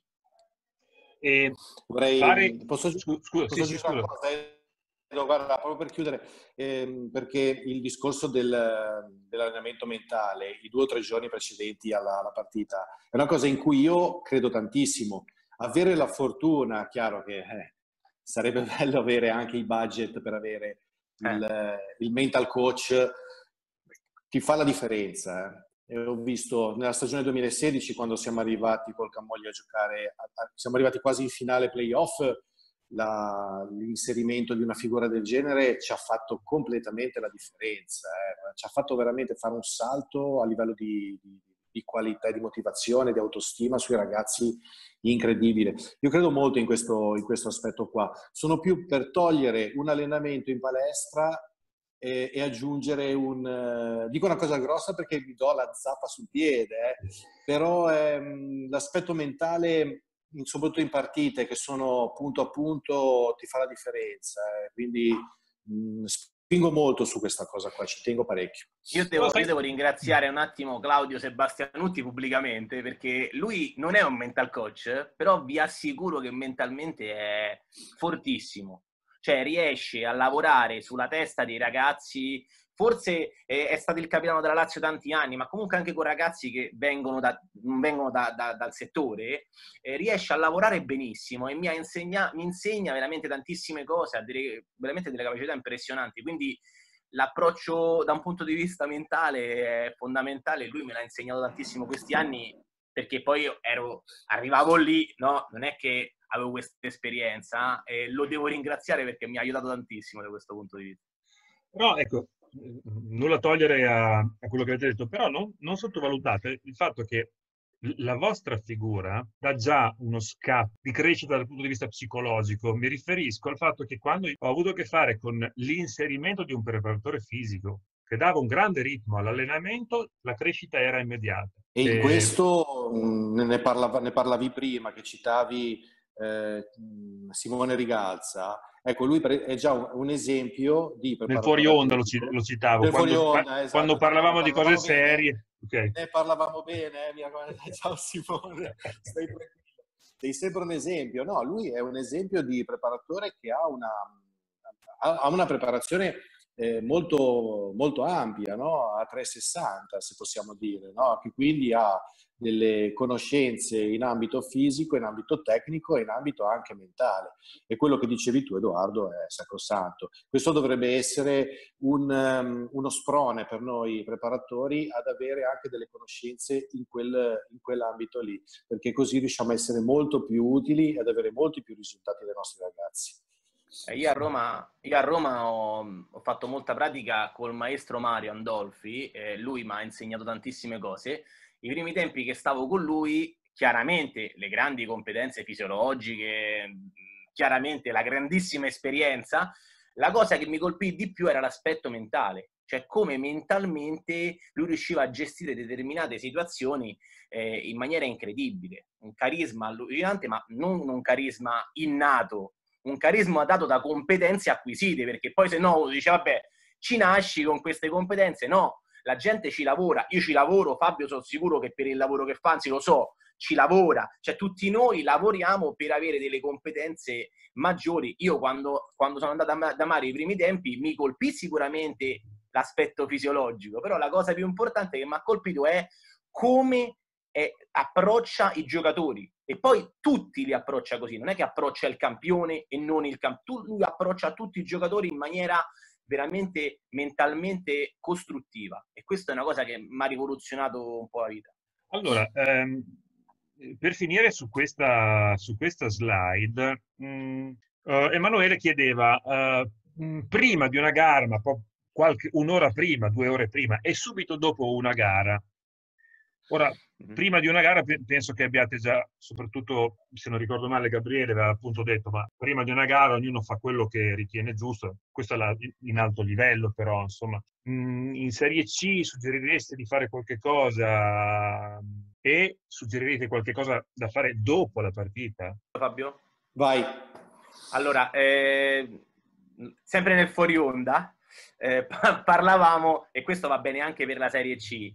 E Vorrei, sì, aggiungere una cosa? Guarda, proprio per chiudere, perché il discorso dell'allenamento mentale, i 2 o 3 giorni precedenti alla partita, è una cosa in cui io credo tantissimo. Avere la fortuna, chiaro che sarebbe bello avere anche i budget per avere il mental coach, ti fa la differenza. E ho visto nella stagione 2016, quando siamo arrivati col Camogli a giocare, siamo arrivati quasi in finale playoff, l'inserimento di una figura del genere ci ha fatto completamente la differenza, ci ha fatto veramente fare un salto a livello di qualità, di motivazione, di autostima sui ragazzi incredibile. Io credo molto in questo aspetto qua. Sono più per togliere un allenamento in palestra e aggiungere dico una cosa grossa perché mi do la zappa sul piede, però l'aspetto mentale, soprattutto in partite che sono punto a punto, ti fa la differenza, quindi spingo molto su questa cosa qua, ci tengo parecchio. Io devo ringraziare un attimo Claudio Sebastianutti pubblicamente, perché lui non è un mental coach, però vi assicuro che mentalmente è fortissimo, cioè riesce a lavorare sulla testa dei ragazzi. Forse è stato il capitano della Lazio tanti anni, ma comunque anche con ragazzi che non vengono dal settore, riesce a lavorare benissimo e mi insegna veramente tantissime cose, ha veramente delle capacità impressionanti. Quindi l'approccio da un punto di vista mentale è fondamentale. Lui me l'ha insegnato tantissimo questi anni, perché poi io arrivavo lì, no? Non è che avevo questa esperienza, e lo devo ringraziare perché mi ha aiutato tantissimo da questo punto di vista. Però ecco, nulla togliere a quello che avete detto, però non sottovalutate il fatto che la vostra figura dà già uno scatto di crescita dal punto di vista psicologico. Mi riferisco al fatto che quando ho avuto a che fare con l'inserimento di un preparatore fisico che dava un grande ritmo all'allenamento, la crescita era immediata. E in questo ne parlavi prima, che citavi Simone Rigalza. Ecco, lui è già un esempio di nel fuori preparatore onda fisico. lo citavo, Nel fuori onda, esatto. quando parlavamo di cose serie. Okay. Ne parlavamo bene, ciao Simone, stai tranquillo. Sei sempre un esempio. No, lui è un esempio di preparatore che ha una preparazione molto, molto ampia, no? A 360, se possiamo dire, no? Che quindi ha delle conoscenze in ambito fisico, in ambito tecnico e in ambito anche mentale. E quello che dicevi tu, Edoardo, è sacrosanto. Questo dovrebbe essere uno sprone per noi preparatori ad avere anche delle conoscenze in quell'ambito lì, perché così riusciamo a essere molto più utili e ad avere molti più risultati dai nostri ragazzi. Io a Roma ho fatto molta pratica col maestro Mario Andolfi, lui mi ha insegnato tantissime cose. I primi tempi che stavo con lui, chiaramente le grandi competenze fisiologiche, chiaramente la grandissima esperienza, la cosa che mi colpì di più era l'aspetto mentale, cioè come mentalmente lui riusciva a gestire determinate situazioni in maniera incredibile. Un carisma allucinante, ma non un carisma innato, un carisma dato da competenze acquisite, perché poi se no uno dice vabbè, ci nasci con queste competenze. No, la gente ci lavora, io ci lavoro, Fabio sono sicuro che per il lavoro che fa, anzi lo so, ci lavora, cioè tutti noi lavoriamo per avere delle competenze maggiori. Io quando sono andato da Mario i primi tempi mi colpì sicuramente l'aspetto fisiologico, però la cosa più importante che mi ha colpito è come approccia i giocatori, e poi tutti li approccia così, non è che approccia il campione e non il campione, lui approccia tutti i giocatori in maniera veramente mentalmente costruttiva, e questa è una cosa che mi ha rivoluzionato un po' la vita. Allora, per finire su questa slide, Emanuele chiedeva, prima di una gara, ma un'ora prima, 2 ore prima e subito dopo una gara. Ora, prima di una gara penso che abbiate già, soprattutto se non ricordo male Gabriele aveva appunto detto, ma prima di una gara ognuno fa quello che ritiene giusto, questo è in alto livello, però insomma in Serie C suggerireste di fare qualche cosa e suggerirete qualche cosa da fare dopo la partita? Fabio? Vai. Allora, sempre nel fuori onda, parlavamo, e questo va bene anche per la Serie C,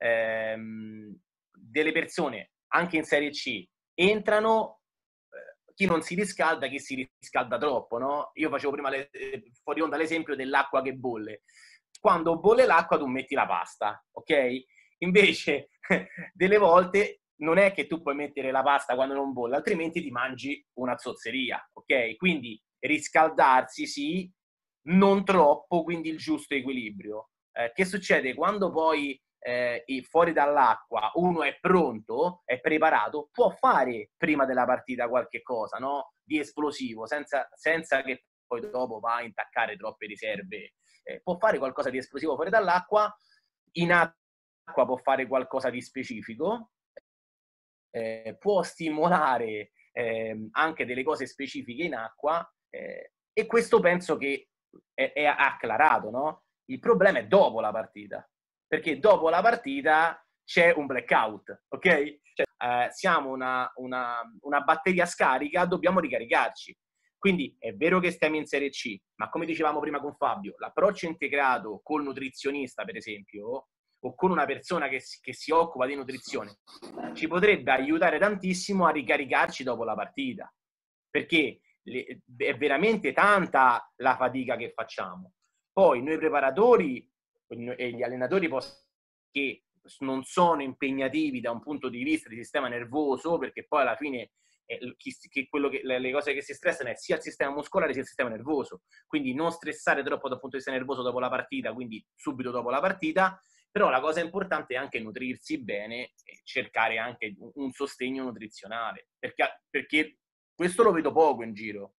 delle persone anche in Serie C entrano, chi non si riscalda, chi si riscalda troppo, no? Io facevo prima fuori onda l'esempio dell'acqua che bolle. Quando bolle l'acqua tu metti la pasta, ok? Invece delle volte non è che tu puoi mettere la pasta quando non bolle, altrimenti ti mangi una zozzeria, ok? Quindi riscaldarsi sì, non troppo, quindi il giusto equilibrio. Che succede quando poi fuori dall'acqua uno è pronto, è preparato, può fare prima della partita qualche cosa, no? Di esplosivo, senza che poi dopo va a intaccare troppe riserve. Può fare qualcosa di esplosivo fuori dall'acqua, in acqua può fare qualcosa di specifico, può stimolare anche delle cose specifiche in acqua, e questo penso che è acclarato, no? Il problema è dopo la partita, perché dopo la partita c'è un blackout, ok? Cioè, siamo una batteria scarica, dobbiamo ricaricarci. Quindi è vero che stiamo in Serie C, ma come dicevamo prima con Fabio, l'approccio integrato col nutrizionista, per esempio, o con una persona che si occupa di nutrizione, ci potrebbe aiutare tantissimo a ricaricarci dopo la partita, perché è veramente tanta la fatica che facciamo. Poi noi preparatori e gli allenatori che non sono impegnativi da un punto di vista di sistema nervoso, perché poi alla fine le cose che si stressano è sia il sistema muscolare sia il sistema nervoso, quindi non stressare troppo dal punto di vista nervoso dopo la partita, quindi subito dopo la partita. Però la cosa importante è anche nutrirsi bene e cercare anche un sostegno nutrizionale, perché questo lo vedo poco in giro.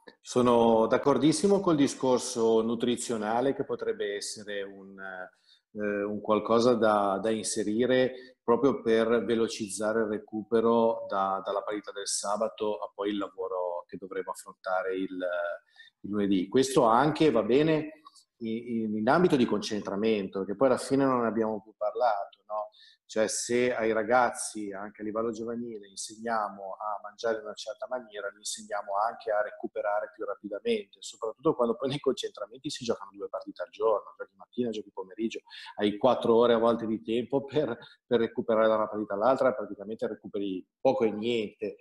Sono d'accordissimo col discorso nutrizionale, che potrebbe essere un qualcosa da inserire proprio per velocizzare il recupero dalla partita del sabato a poi il lavoro che dovremo affrontare il lunedì. Questo anche va bene in ambito di concentramento, perché poi alla fine non ne abbiamo più parlato, no? Cioè, se ai ragazzi anche a livello giovanile insegniamo a mangiare in una certa maniera, li insegniamo anche a recuperare più rapidamente, soprattutto quando poi nei concentramenti si giocano 2 partite al giorno, giochi mattina, giochi pomeriggio, hai 4 ore a volte di tempo per recuperare da una partita all'altra, praticamente recuperi poco e niente.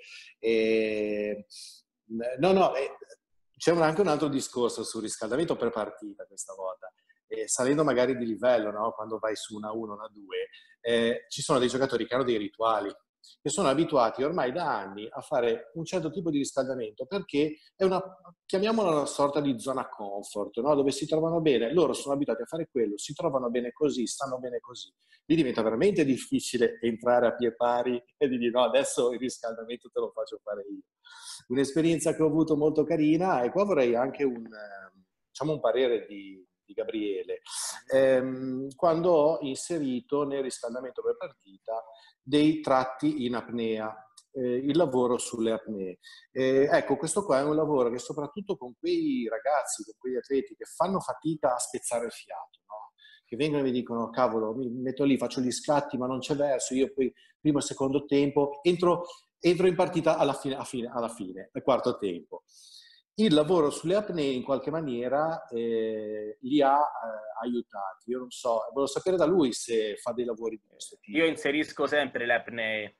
C'è anche un altro discorso sul riscaldamento per partita questa volta. Salendo magari di livello, no? Quando vai su una 1, una 2, ci sono dei giocatori che hanno dei rituali, che sono abituati ormai da anni a fare un certo tipo di riscaldamento, perché è chiamiamola una sorta di zona comfort, no? Dove si trovano bene, loro sono abituati a fare quello, si trovano bene così, stanno bene così. Lì diventa veramente difficile entrare a pie pari e dire no, adesso il riscaldamento te lo faccio fare io. Un'esperienza che ho avuto molto carina, e qua vorrei anche un parere di Gabriele, quando ho inserito nel riscaldamento per partita dei tratti in apnea, il lavoro sulle apnee. Ecco, questo qua è un lavoro che soprattutto con quei ragazzi, con quegli atleti che fanno fatica a spezzare il fiato, no? Che vengono e mi dicono, cavolo, mi metto lì, faccio gli scatti, ma non c'è verso, io poi primo e secondo tempo entro in partita alla fine, al quarto tempo. Il lavoro sulle apnee in qualche maniera li ha aiutati. Io non so, volevo sapere da lui se fa dei lavori di questo tipo. Io inserisco sempre le apnee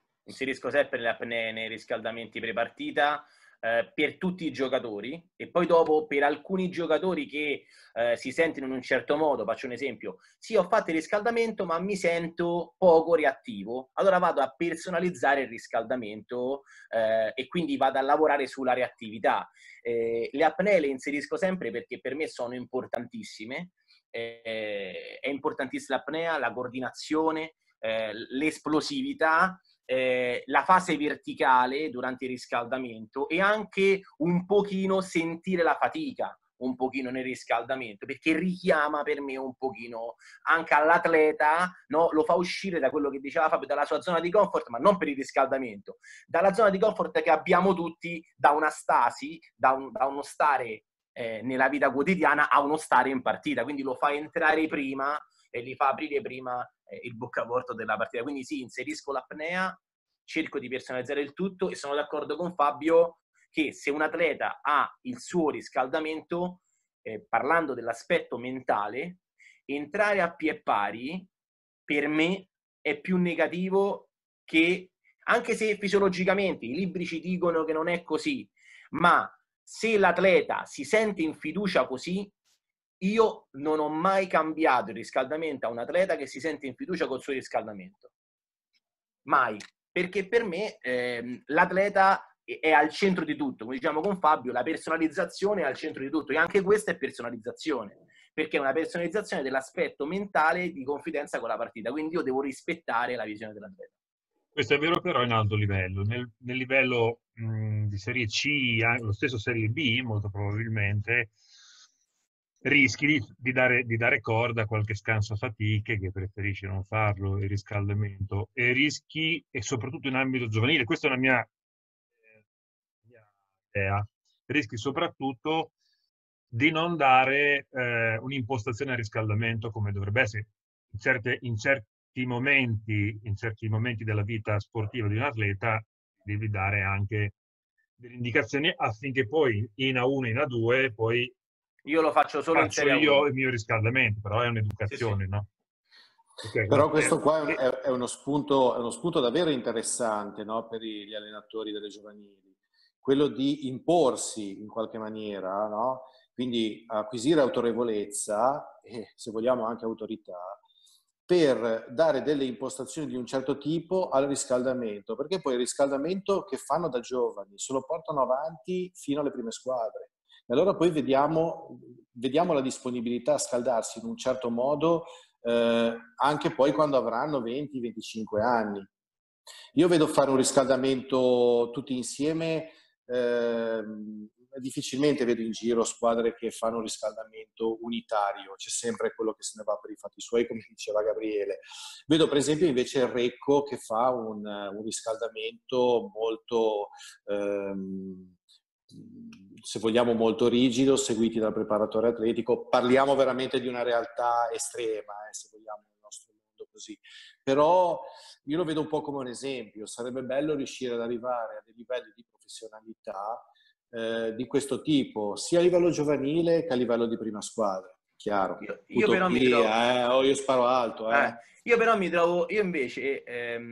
nei riscaldamenti pre-partita per tutti i giocatori, e poi dopo per alcuni giocatori che si sentono in un certo modo. Faccio un esempio: sì, ho fatto il riscaldamento ma mi sento poco reattivo, allora vado a personalizzare il riscaldamento e quindi vado a lavorare sulla reattività. Le apnee le inserisco sempre perché per me sono importantissime. È importantissima l'apnea, la coordinazione, l'esplosività, la fase verticale durante il riscaldamento, e anche un pochino sentire la fatica un pochino nel riscaldamento, perché richiama per me un pochino anche all'atleta, no? Lo fa uscire da quello che diceva Fabio, dalla sua zona di comfort, ma non per il riscaldamento, dalla zona di comfort che abbiamo tutti, da una stasi, da uno stare nella vita quotidiana a uno stare in partita, quindi lo fa entrare prima e gli fa aprire prima il boccaporto della partita. Quindi sì, inserisco l'apnea, cerco di personalizzare il tutto, e sono d'accordo con Fabio che se un atleta ha il suo riscaldamento, parlando dell'aspetto mentale, entrare a pie pari per me è più negativo, che anche se fisiologicamente i libri ci dicono che non è così, ma se l'atleta si sente in fiducia così, io non ho mai cambiato il riscaldamento a un atleta che si sente in fiducia col suo riscaldamento. Mai. Perché per me l'atleta è al centro di tutto. Come diciamo con Fabio, la personalizzazione è al centro di tutto, e anche questa è personalizzazione, perché è una personalizzazione dell'aspetto mentale di confidenza con la partita. Quindi io devo rispettare la visione dell'atleta. Questo è vero, però in alto livello. Nel livello di Serie C, lo stesso Serie B, molto probabilmente, rischi di dare corda a qualche scanso a fatiche che preferisce non farlo, il riscaldamento, e rischi, e soprattutto in ambito giovanile, questa è una mia idea, rischi soprattutto di non dare un'impostazione al riscaldamento come dovrebbe essere. In certi momenti della vita sportiva di un atleta devi dare anche delle indicazioni affinché poi in A1 in A2 poi io lo faccio solo in Serie A1. Io il mio riscaldamento, però è un'educazione, sì. No? Okay, però questo qua è uno spunto davvero interessante, no? Per gli allenatori delle giovanili, quello di imporsi in qualche maniera, no? Quindi acquisire autorevolezza e, se vogliamo, anche autorità, per dare delle impostazioni di un certo tipo al riscaldamento, perché poi il riscaldamento che fanno da giovani se lo portano avanti fino alle prime squadre. E allora poi vediamo la disponibilità a scaldarsi in un certo modo anche poi quando avranno 20-25 anni. Io vedo fare un riscaldamento tutti insieme difficilmente vedo in giro squadre che fanno un riscaldamento unitario, c'è sempre quello che se ne va per i fatti suoi, come diceva Gabriele. Vedo per esempio invece il Recco che fa un riscaldamento molto, se vogliamo, molto rigido, seguiti dal preparatore atletico. Parliamo veramente di una realtà estrema, se vogliamo, nel nostro mondo così. Però io lo vedo un po' come un esempio, sarebbe bello riuscire ad arrivare a dei livelli di professionalità di questo tipo, sia a livello giovanile che a livello di prima squadra. Chiaro, io però mi trovo... io sparo alto. Io però io invece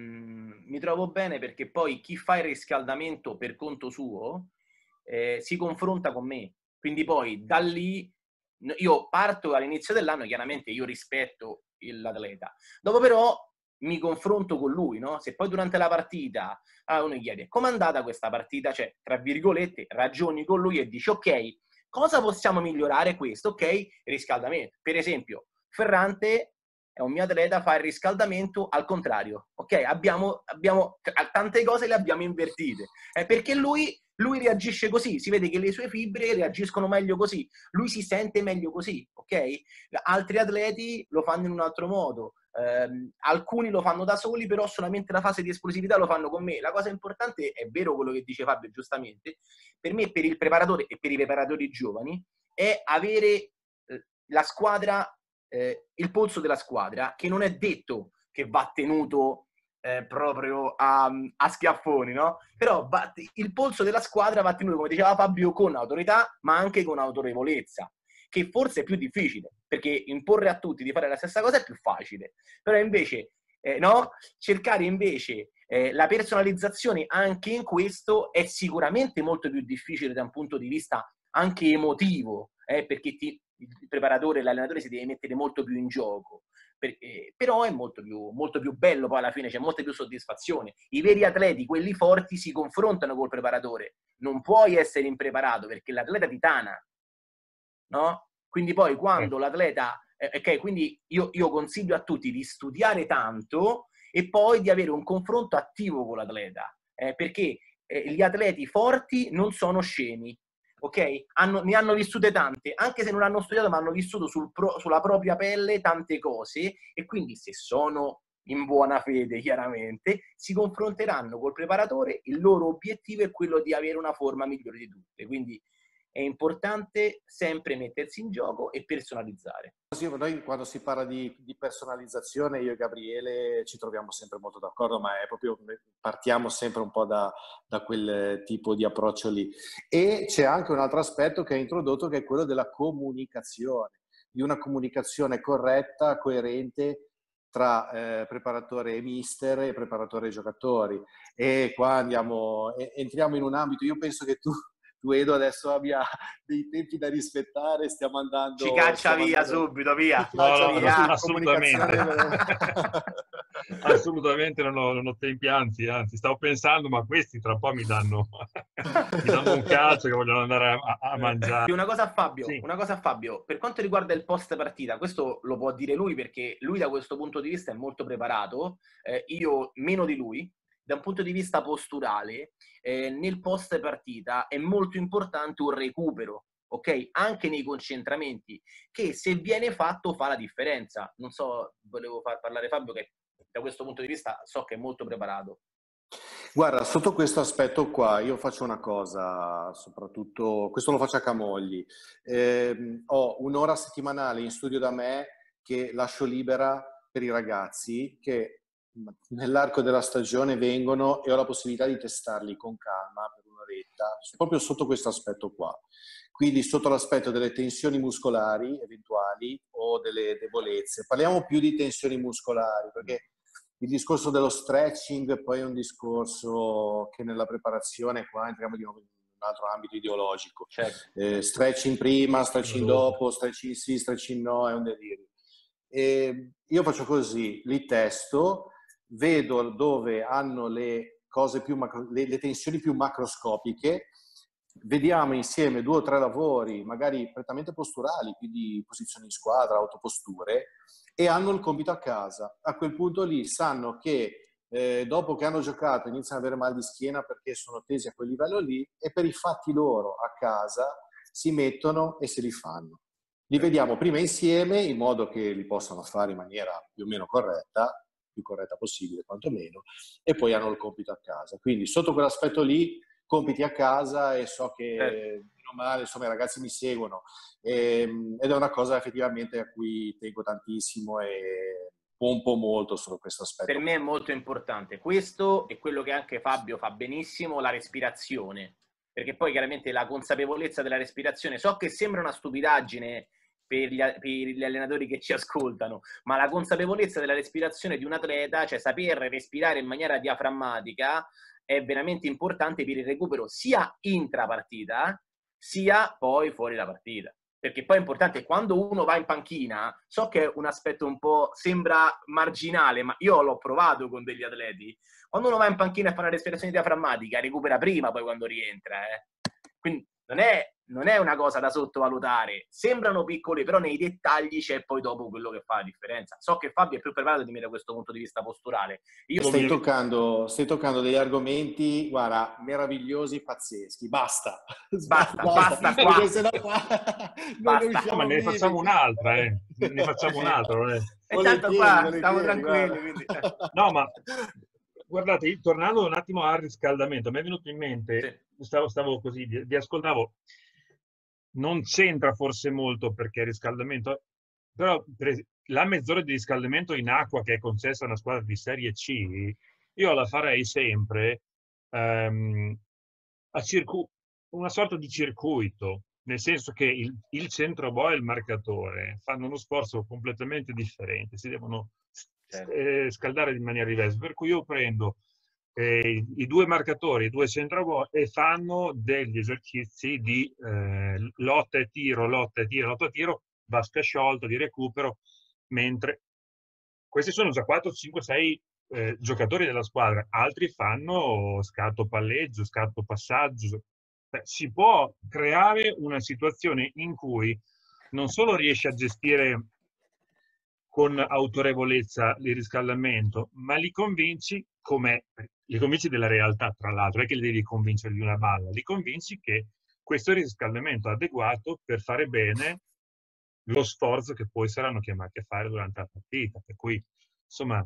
mi trovo bene perché poi chi fa il riscaldamento per conto suo si confronta con me, quindi poi da lì io parto all'inizio dell'anno, chiaramente io rispetto l'atleta, dopo però mi confronto con lui, no? Se poi durante la partita uno gli chiede com'è andata questa partita, cioè tra virgolette ragioni con lui e dici ok, cosa possiamo migliorare? Questo, ok, riscaldamento. Per esempio Ferrante è un mio atleta, fa il riscaldamento al contrario, ok? Abbiamo tante cose le abbiamo invertite, perché lui reagisce così, si vede che le sue fibre reagiscono meglio così, lui si sente meglio così, ok? Altri atleti lo fanno in un altro modo, alcuni lo fanno da soli, però solamente la fase di esplosività lo fanno con me. La cosa importante, è vero quello che dice Fabio giustamente, per me, per il preparatore e per i preparatori giovani, è avere la squadra, il polso della squadra, che non è detto che va tenuto proprio a schiaffoni, no? Però il polso della squadra va tenuto, come diceva Fabio, con autorità, ma anche con autorevolezza, che forse è più difficile, perché imporre a tutti di fare la stessa cosa è più facile, però invece no? Cercare invece la personalizzazione anche in questo è sicuramente molto più difficile da un punto di vista anche emotivo, perché il preparatore, l'allenatore si deve mettere molto più in gioco, però è molto più bello, poi alla fine c'è molta più soddisfazione. I veri atleti, quelli forti, si confrontano col preparatore, non puoi essere impreparato perché l'atleta ti tana, no? Quindi poi quando l'atleta ok, quindi io consiglio a tutti di studiare tanto e poi di avere un confronto attivo con l'atleta, perché gli atleti forti non sono scemi, ok? Ne hanno vissute tante, anche se non hanno studiato, ma hanno vissuto sulla propria pelle tante cose, e quindi se sono in buona fede, chiaramente, si confronteranno col preparatore. Il loro obiettivo è quello di avere una forma migliore di tutte, quindi è importante sempre mettersi in gioco e personalizzare. Noi quando si parla di personalizzazione, io e Gabriele ci troviamo sempre molto d'accordo, ma è proprio, partiamo sempre un po' da quel tipo di approccio lì. E c'è anche un altro aspetto che è introdotto, che è quello della comunicazione, di una comunicazione corretta, coerente tra preparatore e mister e preparatore e giocatori. E qua entriamo in un ambito, io penso che tu Edo adesso abbia dei tempi da rispettare, stiamo andando... Ci caccia via subito, via! No, via. Assolutamente. Assolutamente non ho tempi, anzi, stavo pensando, ma questi tra un po' mi danno un calcio che vogliono andare a mangiare. Una cosa a Fabio, per quanto riguarda il post partita, questo lo può dire lui perché lui da questo punto di vista è molto preparato, io meno di lui. Da un punto di vista posturale, nel post partita è molto importante un recupero, ok? Anche nei concentramenti, che se viene fatto fa la differenza. Non so, volevo far parlare Fabio, che da questo punto di vista so che è molto preparato. Guarda, sotto questo aspetto qua io faccio una cosa, soprattutto, questo lo faccio a Camogli, ho un'ora settimanale in studio da me che lascio libera per i ragazzi che nell'arco della stagione vengono e ho la possibilità di testarli con calma per un'oretta, proprio sotto questo aspetto qua. Quindi sotto l'aspetto delle tensioni muscolari eventuali o delle debolezze. Parliamo più di tensioni muscolari, perché il discorso dello stretching poi è un discorso che nella preparazione qua entriamo di nuovo in un altro ambito ideologico. Certo. Stretching prima, stretching dopo, stretching sì, stretching no, è un delirio. Io faccio così, li testo, vedo dove hanno le cose più le tensioni più macroscopiche, vediamo insieme 2 o 3 lavori, magari prettamente posturali, quindi posizioni in squadra, autoposture, e hanno il compito a casa. A quel punto lì sanno che dopo che hanno giocato iniziano ad avere mal di schiena perché sono tesi a quel livello lì, e per i fatti loro a casa si mettono e se li fanno. Li vediamo prima insieme in modo che li possano fare in maniera più o meno corretta, più corretta possibile quantomeno, e poi hanno il compito a casa. Quindi sotto quell'aspetto lì, compiti a casa, e so che meno male, insomma, i ragazzi mi seguono, ed è una cosa effettivamente a cui tengo tantissimo e pompo molto su questo aspetto. Per me è molto importante questo, e quello che anche Fabio fa benissimo, la respirazione, perché poi chiaramente la consapevolezza della respirazione, so che sembra una stupidaggine per gli allenatori che ci ascoltano, ma la consapevolezza della respirazione di un atleta, cioè saper respirare in maniera diaframmatica, è veramente importante per il recupero sia intrapartita sia poi fuori la partita. Perché poi è importante, quando uno va in panchina, so che è un aspetto un po', sembra marginale, ma io l'ho provato con degli atleti, quando uno va in panchina e fa una respirazione diaframmatica, recupera prima poi quando rientra. Quindi non è una cosa da sottovalutare. Sembrano piccoli, però nei dettagli c'è poi dopo quello che fa la differenza. So che Fabio è più preparato di me da questo punto di vista posturale. Stai toccando degli argomenti, guarda, meravigliosi, pazzeschi. Basta qua. Se no Basta. Ma ne facciamo un'altra, ne facciamo un'altra. E tanto qua stiamo tranquilli. Quindi. No, ma guardate, tornando un attimo al riscaldamento, mi è venuto in mente, stavo così, vi ascoltavo, non c'entra forse molto perché il riscaldamento, però la mezz'ora di riscaldamento in acqua che è concessa a una squadra di Serie C, io la farei sempre a una sorta di circuito, nel senso che il centro boa e il marcatore fanno uno sforzo completamente differente, si devono scaldare in maniera diversa, per cui io prendo i due marcatori, i due centro boa, e fanno degli esercizi di lotta e tiro, vasca sciolta, di recupero, mentre questi sono già 4, 5, 6 giocatori della squadra, altri fanno scatto palleggio, scatto passaggio. Si può creare una situazione in cui non solo riesci a gestire con autorevolezza il riscaldamento, ma li convinci della realtà, tra l'altro, è che li devi convincere di una balla, li convinci che questo è il riscaldamento adeguato per fare bene lo sforzo che poi saranno chiamati a fare durante la partita. Per cui, insomma,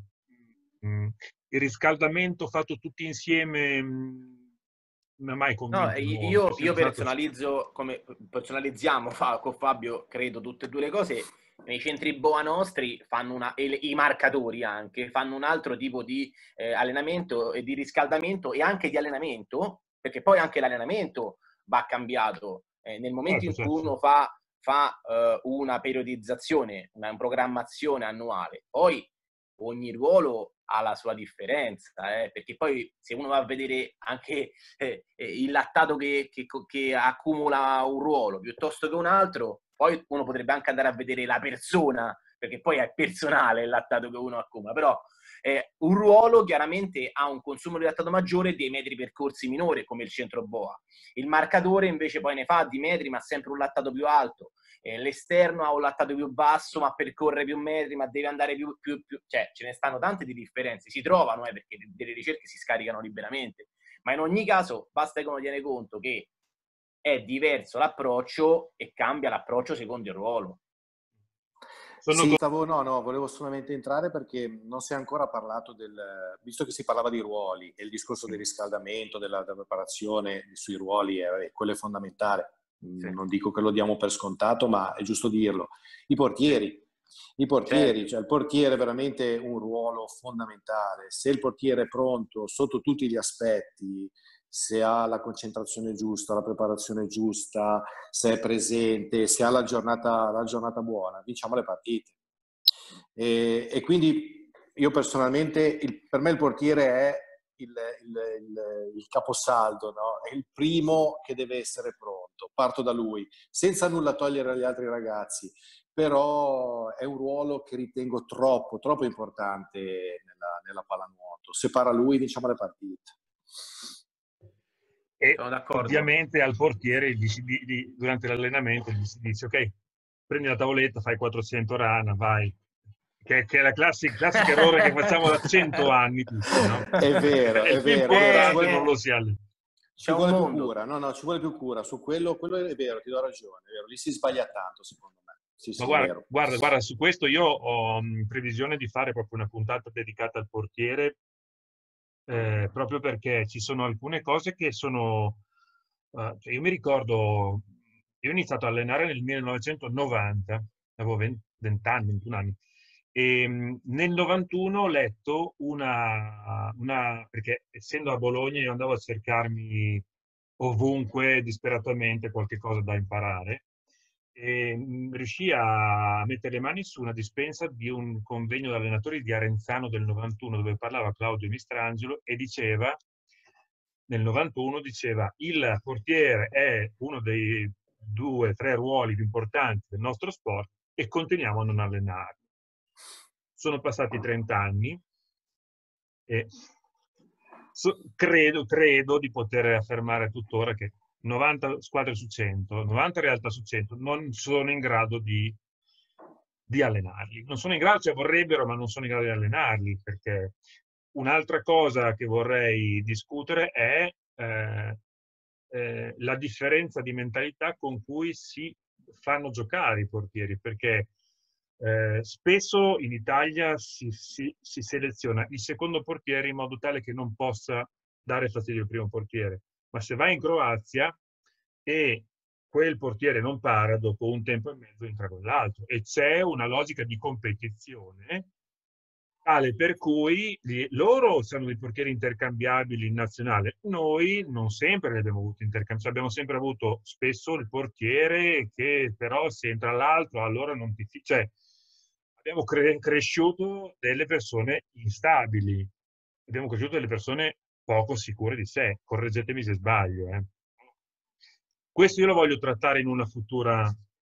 il riscaldamento fatto tutti insieme non ha mai convinto molto. Io personalizzo, come personalizziamo con Fabio, credo, tutte e due le cose. Nei centri boa nostri i marcatori anche fanno un altro tipo di allenamento e di riscaldamento, e anche di allenamento, perché poi anche l'allenamento va cambiato nel momento in cui uno fa una periodizzazione, una programmazione annuale. Poi ogni ruolo ha la sua differenza, perché poi se uno va a vedere anche il lattato che accumula un ruolo piuttosto che un altro, poi uno potrebbe anche andare a vedere la persona, perché poi è personale il lattato che uno accumula, però un ruolo chiaramente ha un consumo di lattato maggiore e dei metri percorsi minore, come il centro boa. Il marcatore invece poi ne fa di metri, ma sempre un lattato più alto. L'esterno ha un lattato più basso, ma percorre più metri, ma deve andare più cioè ce ne stanno tante di differenze, si trovano perché delle ricerche si scaricano liberamente, ma in ogni caso basta che uno tiene conto che è diverso l'approccio e cambia l'approccio secondo il ruolo. Volevo solamente entrare perché non si è ancora parlato visto che si parlava di ruoli e il discorso del riscaldamento, della preparazione sui ruoli, quello è fondamentale. Sì. Non dico che lo diamo per scontato, ma è giusto dirlo. I portieri, cioè il portiere è veramente un ruolo fondamentale. Se il portiere è pronto sotto tutti gli aspetti, se ha la concentrazione giusta, la preparazione giusta, se è presente, se ha la giornata buona, vinciamo le partite. E quindi io personalmente, per me il portiere è il caposaldo, no? È il primo che deve essere pronto, parto da lui, senza nulla togliere agli altri ragazzi, però è un ruolo che ritengo troppo importante nella pallanuoto. Se para lui, vinciamo le partite. E ovviamente al portiere durante l'allenamento gli si dice: ok, prendi la tavoletta, fai 400 rana, vai. che è la classico errore che facciamo da 100 anni tutti, no? È vero, Il è più vero. importante non lo si ha. Ci vuole più cura, no, ci vuole più cura. Su quello è vero, ti do ragione, è vero. Lì si sbaglia tanto, secondo me. Sì, Ma sì, è vero. guarda, su questo io ho in previsione di fare proprio una puntata dedicata al portiere, proprio perché ci sono alcune cose che sono... cioè io mi ricordo, io ho iniziato a allenare nel 1990, avevo 20 anni, 21 anni, e nel 91 ho letto perché essendo a Bologna io andavo a cercarmi ovunque disperatamente qualche cosa da imparare e riuscì a mettere le mani su una dispensa di un convegno di allenatori di Arenzano del 91 dove parlava Claudio Mistrangelo e diceva, nel 91 diceva, il portiere è uno dei 2 o 3 ruoli più importanti del nostro sport e continuiamo a non allenarlo. Sono passati 30 anni e credo di poter affermare tuttora che 90 squadre su 100, 90 realtà su 100 non sono in grado di allenarli. Non sono in grado, cioè vorrebbero, ma non sono in grado di allenarli, perché un'altra cosa che vorrei discutere è la differenza di mentalità con cui si fanno giocare i portieri, perché spesso in Italia si seleziona il secondo portiere in modo tale che non possa dare fastidio al primo portiere. Ma se vai in Croazia e quel portiere non para, dopo un tempo e mezzo entra con l'altro. E c'è una logica di competizione tale per cui loro sono dei portieri intercambiabili in nazionale. Noi non sempre li abbiamo avuto intercambiabili, abbiamo sempre avuto spesso il portiere che però se entra l'altro allora non ti... Cioè, abbiamo cresciuto delle persone instabili, abbiamo cresciuto delle persone poco sicure di sé. Correggetemi se sbaglio. Questo io lo voglio trattare in una futura...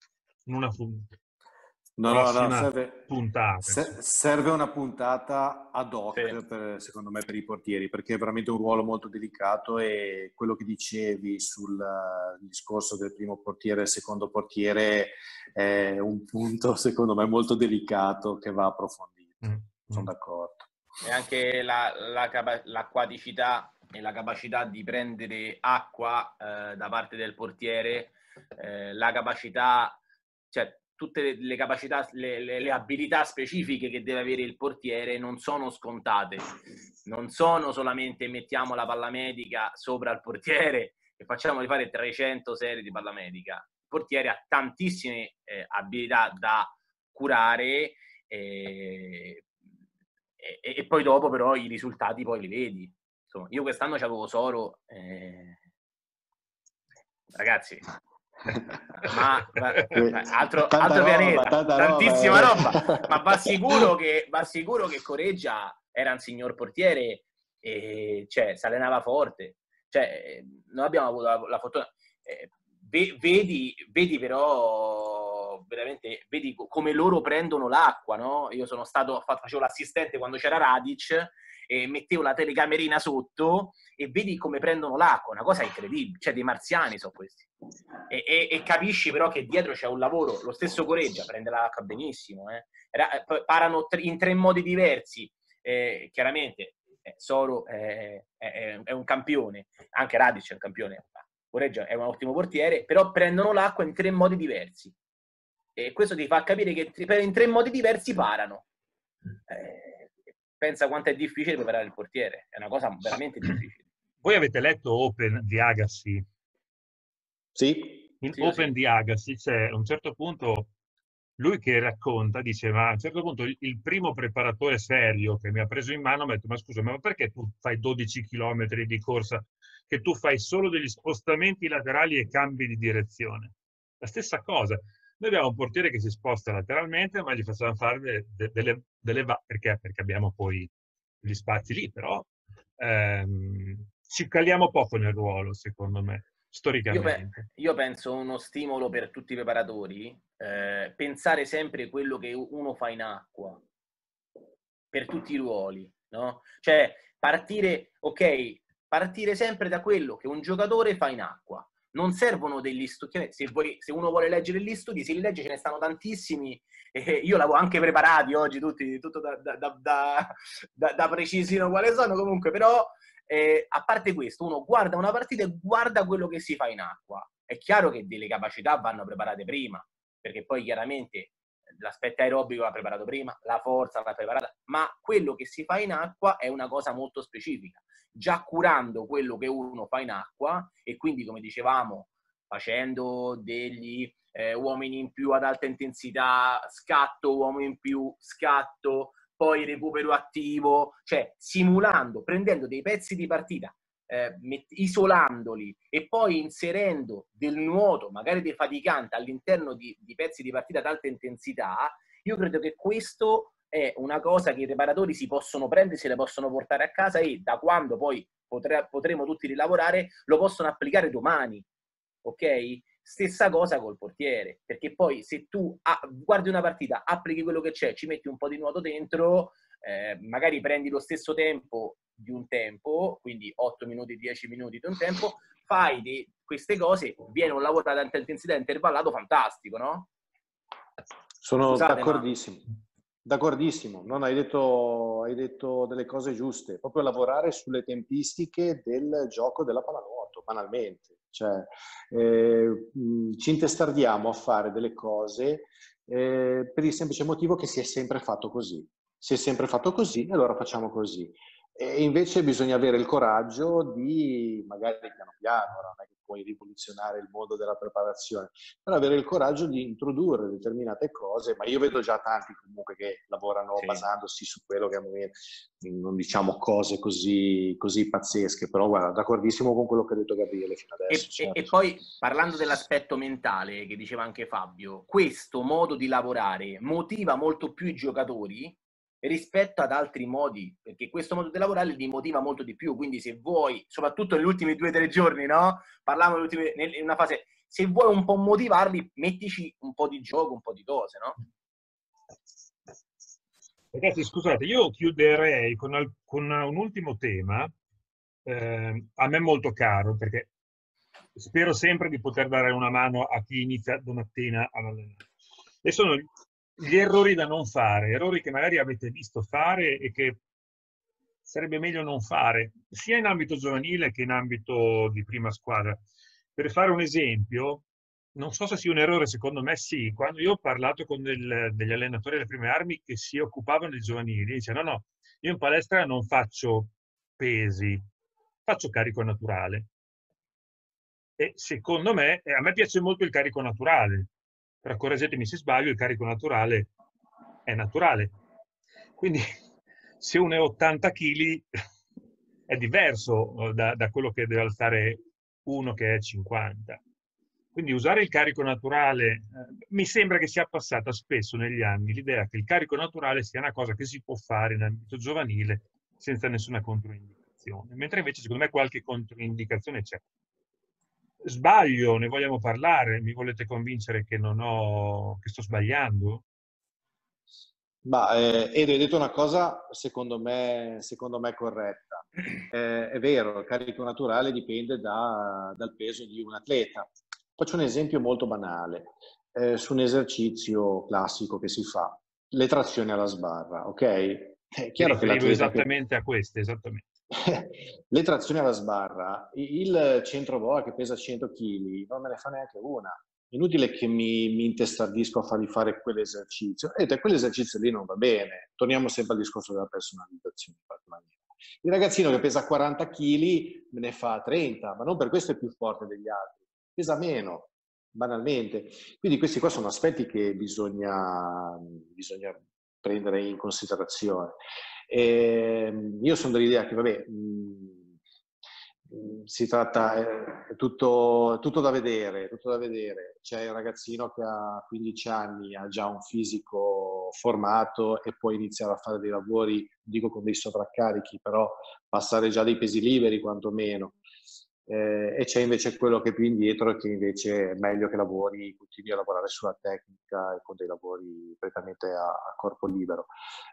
No, prossima puntata. serve una puntata ad hoc, Sì. secondo me, per i portieri, perché è veramente un ruolo molto delicato e quello che dicevi sul discorso del primo portiere e del secondo portiere è un punto, secondo me, molto delicato che va approfondito. Sono d'accordo. E anche l'acquaticità e la capacità di prendere acqua da parte del portiere, la capacità, cioè tutte le capacità, le abilità specifiche che deve avere il portiere non sono scontate, non sono solamente mettiamo la palla medica sopra il portiere e facciamogli fare 300 serie di palla medica. Il portiere ha tantissime abilità da curare e poi dopo però i risultati poi li vedi. Insomma, io quest'anno c'avevo Soro, ragazzi, ma altro pianeta, tantissima roba, ma va sicuro che Correggia era un signor portiere e cioè si allenava forte, cioè noi abbiamo avuto la fortuna, vedi però veramente, vedi come loro prendono l'acqua, no? Io facevo l'assistente quando c'era Radic e mettevo la telecamerina sotto e vedi come prendono l'acqua, una cosa incredibile, cioè dei marziani sono questi. E capisci però che dietro c'è un lavoro, lo stesso Correggia prende l'acqua benissimo, parano in 3 modi diversi, chiaramente Soro è un campione, anche Radic è un campione, Correggia è un ottimo portiere, però prendono l'acqua in 3 modi diversi e questo ti fa capire che in 3 modi diversi parano. Pensa quanto è difficile preparare il portiere, è una cosa veramente difficile. Voi avete letto Open di Agassi? Sì. In Open di Agassi c'è a un certo punto lui che racconta, dice, ma a un certo punto il primo preparatore serio che mi ha preso in mano mi ha detto, ma scusa, ma perché tu fai 12 km di corsa, che tu fai solo degli spostamenti laterali e cambi di direzione? La stessa cosa. Noi abbiamo un portiere che si sposta lateralmente, ma gli facciamo fare perché abbiamo poi gli spazi lì, però ci caliamo poco nel ruolo, secondo me, storicamente. Io penso uno stimolo per tutti i preparatori, pensare sempre quello che uno fa in acqua, per tutti i ruoli, no? Cioè partire sempre da quello che un giocatore fa in acqua. non servono degli studi. Se uno vuole leggere gli studi, se li legge, ce ne stanno tantissimi. Io l'avevo anche preparati oggi, tutto da precisino quale sono, comunque, però a parte questo, uno guarda una partita e guarda quello che si fa in acqua. È chiaro che delle capacità vanno preparate prima, perché poi chiaramente l'aspetto aerobico l'ha preparato prima, la forza l'ha preparata, ma quello che si fa in acqua è una cosa molto specifica. Già curando quello che uno fa in acqua, e quindi, come dicevamo, facendo degli uomini in più ad alta intensità, scatto, uomo in più, scatto, poi recupero attivo, cioè simulando, prendendo dei pezzi di partita, isolandoli e poi inserendo del nuoto, magari defaticante, all'interno di pezzi di partita ad alta intensità. Io credo che questo è una cosa che i preparatori si possono prendere, se la possono portare a casa, e da quando poi potremo tutti rilavorare, lo possono applicare domani, ok? Stessa cosa col portiere, perché poi se tu guardi una partita, applichi quello che c'è, ci metti un po' di nuoto dentro, magari prendi lo stesso tempo di un tempo, quindi 8 minuti, 10 minuti di un tempo, fai queste cose, viene un lavoro ad alta intensità intervallato fantastico, no? Sono Scusate, d'accordissimo. D'accordissimo, non hai detto delle cose giuste, proprio lavorare sulle tempistiche del gioco della pallanuoto, banalmente. Cioè, ci intestardiamo a fare delle cose per il semplice motivo che si è sempre fatto così. Si è sempre fatto così, allora facciamo così. E invece bisogna avere il coraggio di, magari piano piano, non è che puoi rivoluzionare il mondo della preparazione, però avere il coraggio di introdurre determinate cose, ma io vedo già tanti comunque che lavorano basandosi su quello che a me, non diciamo cose così pazzesche, però guarda, d'accordissimo con quello che ha detto Gabriele fino adesso. Certo. E poi, parlando dell'aspetto mentale, che diceva anche Fabio, questo modo di lavorare motiva molto più i giocatori rispetto ad altri modi, perché questo modo di lavorare li motiva molto di più. Quindi se vuoi, soprattutto negli ultimi 2 o 3 giorni, no? Parliamo in una fase, se vuoi un po' motivarli, mettici un po' di gioco, un po' di cose, no? Ragazzi, scusate, io chiuderei con un ultimo tema, a me molto caro, perché spero sempre di poter dare una mano a chi inizia domattina ad allenare. E sono gli errori da non fare, errori che magari avete visto fare e che sarebbe meglio non fare, sia in ambito giovanile che in ambito di prima squadra. Per fare un esempio, non so se sia un errore, secondo me sì, quando io ho parlato con degli allenatori delle prime armi che si occupavano di giovanili, dicevano no, io in palestra non faccio pesi, faccio carico naturale. E secondo me, a me piace molto il carico naturale, però correggetemi se sbaglio, il carico naturale è naturale. Quindi se uno è 80 kg è diverso da quello che deve alzare uno che è 50. Quindi usare il carico naturale, mi sembra che sia passata spesso negli anni l'idea che il carico naturale sia una cosa che si può fare in ambito giovanile senza nessuna controindicazione, mentre invece secondo me qualche controindicazione c'è. Sbaglio, ne vogliamo parlare? Mi volete convincere che che sto sbagliando? Edo, hai detto una cosa secondo me corretta. È vero, il carico naturale dipende dal peso di un atleta. Faccio un esempio molto banale, su un esercizio classico che si fa, le trazioni alla sbarra, ok? È chiaro che l'atleta esattamente a queste, esattamente. Le trazioni alla sbarra, il centro boa che pesa 100 kg non me ne fa neanche una. Inutile che mi intestardisco a fargli fare quell'esercizio. E quell'esercizio lì non va bene. Torniamo sempre al discorso della personalizzazione. Il ragazzino che pesa 40 kg me ne fa 30, ma non per questo è più forte degli altri. Pesa meno, banalmente. Quindi questi qua sono aspetti che bisogna prendere in considerazione. Io sono dell'idea che, vabbè, si tratta, è tutto da vedere, tutto da vedere. C'è il ragazzino che ha 15 anni, ha già un fisico formato e può iniziare a fare dei lavori, dico con dei sovraccarichi, però passare già dei pesi liberi quantomeno. e c'è invece quello che è più indietro e che invece è meglio che continui a lavorare sulla tecnica e con dei lavori prettamente a corpo libero.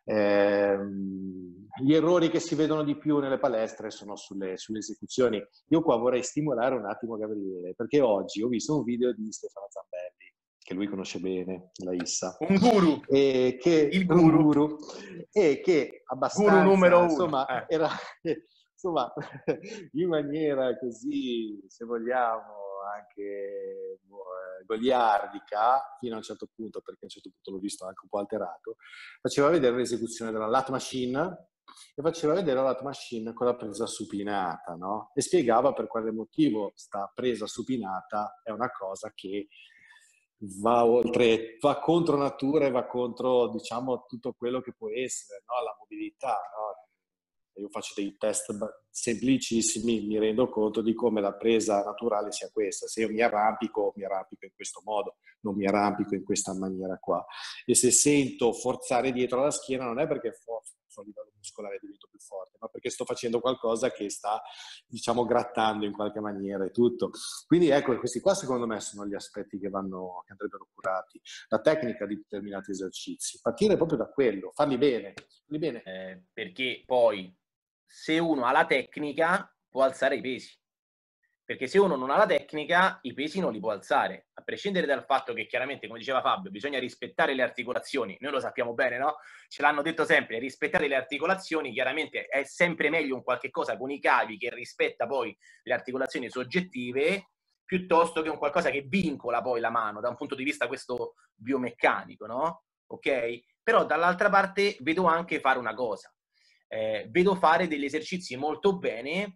Gli errori che si vedono di più nelle palestre sono sulle esecuzioni. Io qua vorrei stimolare un attimo Gabriele, perché oggi ho visto un video di Stefano Zambelli, che lui conosce bene, la Issa. Un guru! Il guru. E che abbastanza, guru numero uno. Insomma, era... Insomma, in maniera così, se vogliamo, anche goliardica, fino a un certo punto, perché a un certo punto l'ho visto anche un po' alterato, faceva vedere l'esecuzione della lat machine e faceva vedere la lat machine con la presa supinata, no? E spiegava per quale motivo sta presa supinata è una cosa che va contro natura e va contro, diciamo, tutto quello che può essere, no? La mobilità, no? Io faccio dei test semplicissimi, mi rendo conto di come la presa naturale sia questa. Se io mi arrampico in questo modo, non mi arrampico in questa maniera qua. E se sento forzare dietro la schiena non è perché forzo a livello muscolare divento più forte, ma perché sto facendo qualcosa che sta, diciamo, grattando in qualche maniera e tutto. Quindi ecco, questi qua secondo me sono gli aspetti che andrebbero curati. La tecnica di determinati esercizi, partire proprio da quello, farli bene. Perché poi se uno ha la tecnica può alzare i pesi, perché se uno non ha la tecnica i pesi non li può alzare, a prescindere dal fatto che chiaramente, come diceva Fabio, bisogna rispettare le articolazioni. Noi lo sappiamo bene, no? Ce l'hanno detto sempre, rispettare le articolazioni. Chiaramente è sempre meglio un qualche cosa con i cavi che rispetta poi le articolazioni soggettive, piuttosto che un qualcosa che vincola poi la mano da un punto di vista questo biomeccanico, no? Ok? Però dall'altra parte vedo anche fare una cosa, vedo fare degli esercizi molto bene,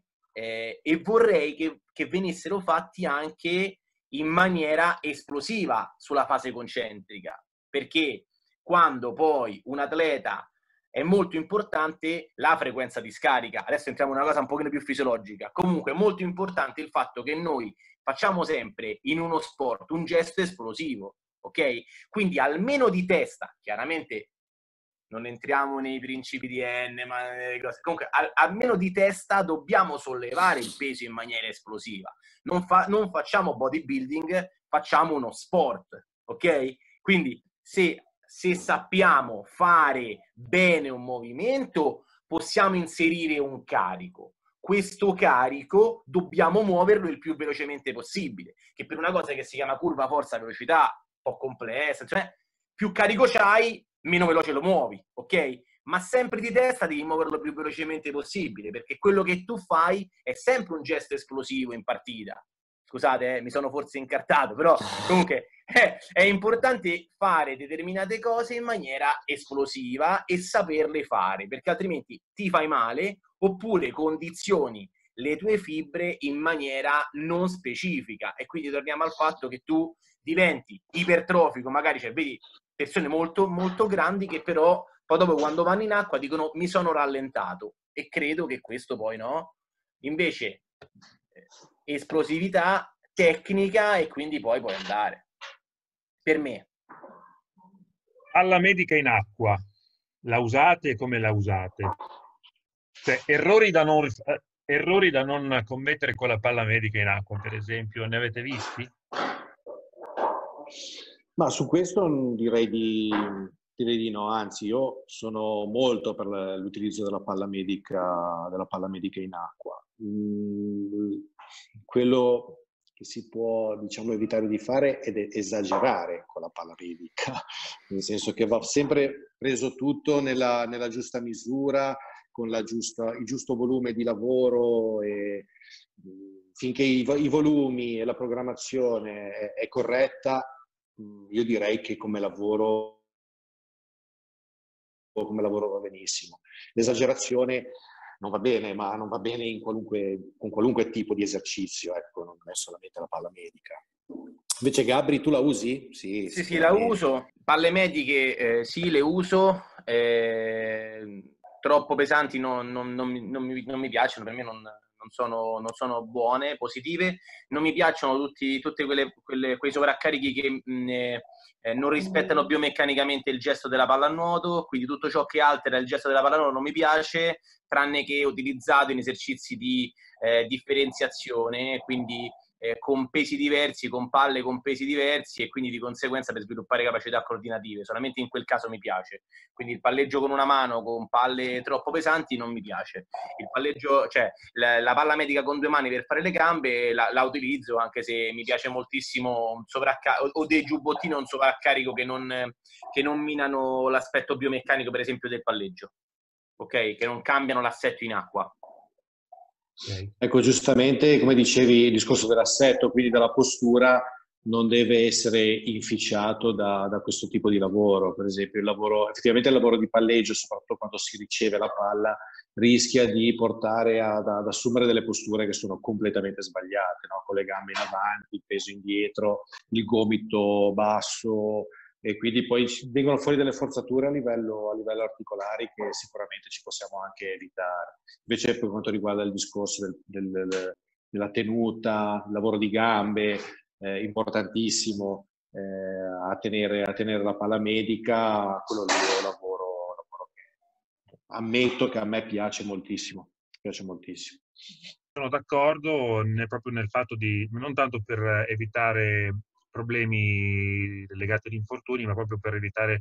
e vorrei che venissero fatti anche in maniera esplosiva sulla fase concentrica, perché quando poi un atleta è molto importante la frequenza di scarica. Adesso entriamo in una cosa un pochino più fisiologica. Comunque è molto importante il fatto che noi facciamo sempre in uno sport un gesto esplosivo, ok? Quindi almeno di testa, chiaramente non entriamo nei principi di ma comunque almeno di testa dobbiamo sollevare il peso in maniera esplosiva. Non facciamo bodybuilding, facciamo uno sport, ok? Quindi se sappiamo fare bene un movimento, possiamo inserire un carico. Questo carico dobbiamo muoverlo il più velocemente possibile, che per una cosa che si chiama curva forza velocità, un po' complessa, cioè più carico c'hai, meno veloce lo muovi, ok? Ma sempre di testa devi muoverlo il più velocemente possibile, perché quello che tu fai è sempre un gesto esplosivo in partita. Scusate, mi sono forse incartato, però comunque è importante fare determinate cose in maniera esplosiva e saperle fare, perché altrimenti ti fai male oppure condizioni le tue fibre in maniera non specifica. E quindi torniamo al fatto che tu diventi ipertrofico, magari, cioè, vedi persone molto, molto grandi che però poi dopo quando vanno in acqua dicono mi sono rallentato, e credo che questo poi no. Invece esplosività, tecnica, e quindi poi puoi andare. Per me. Palla medica in acqua, la usate e come la usate? Cioè, errori da non commettere con la palla medica in acqua, per esempio, ne avete visti? Ma su questo direi di no, anzi io sono molto per l'utilizzo della palla medica in acqua. Quello che si può, diciamo, evitare di fare ed esagerare con la palla medica, nel senso che va sempre preso tutto nella giusta misura, con il giusto volume di lavoro, e finché i volumi e la programmazione è corretta, io direi che come lavoro va benissimo. L'esagerazione non va bene, ma non va bene con qualunque tipo di esercizio, ecco, non è solamente la palla medica. Invece Gabri, tu la usi? Sì, la uso. Palle mediche sì, le uso. Troppo pesanti non mi piacciono, per me non non sono buone, positive. Non mi piacciono tutti quei sovraccarichi che non rispettano biomeccanicamente il gesto della pallanuoto, quindi tutto ciò che altera il gesto della pallanuoto non mi piace, tranne che utilizzato in esercizi di differenziazione, quindi con pesi diversi, con palle con pesi diversi, e quindi di conseguenza per sviluppare capacità coordinative. Solamente in quel caso mi piace. Quindi il palleggio con una mano con palle troppo pesanti non mi piace. Il palleggio, cioè la palla medica con 2 mani per fare le gambe la utilizzo, anche se mi piace moltissimo o dei giubbottini o un sovraccarico che non minano l'aspetto biomeccanico, per esempio, del palleggio, ok? Che non cambiano l'assetto in acqua. Okay. Ecco, giustamente, come dicevi, il discorso dell'assetto, quindi della postura, non deve essere inficiato da questo tipo di lavoro. Per esempio, effettivamente il lavoro di palleggio, soprattutto quando si riceve la palla, rischia di portare ad assumere delle posture che sono completamente sbagliate, no? Con le gambe in avanti, il peso indietro, il gomito basso, e quindi poi vengono fuori delle forzature a livello articolari che sicuramente ci possiamo anche evitare. Invece per quanto riguarda il discorso della tenuta, il lavoro di gambe, importantissimo, a tenere la palla medica, quello lì è un lavoro che ammetto che a me piace moltissimo. Sono d'accordo proprio nel fatto di, non tanto per evitare problemi legati ad infortuni, ma proprio per evitare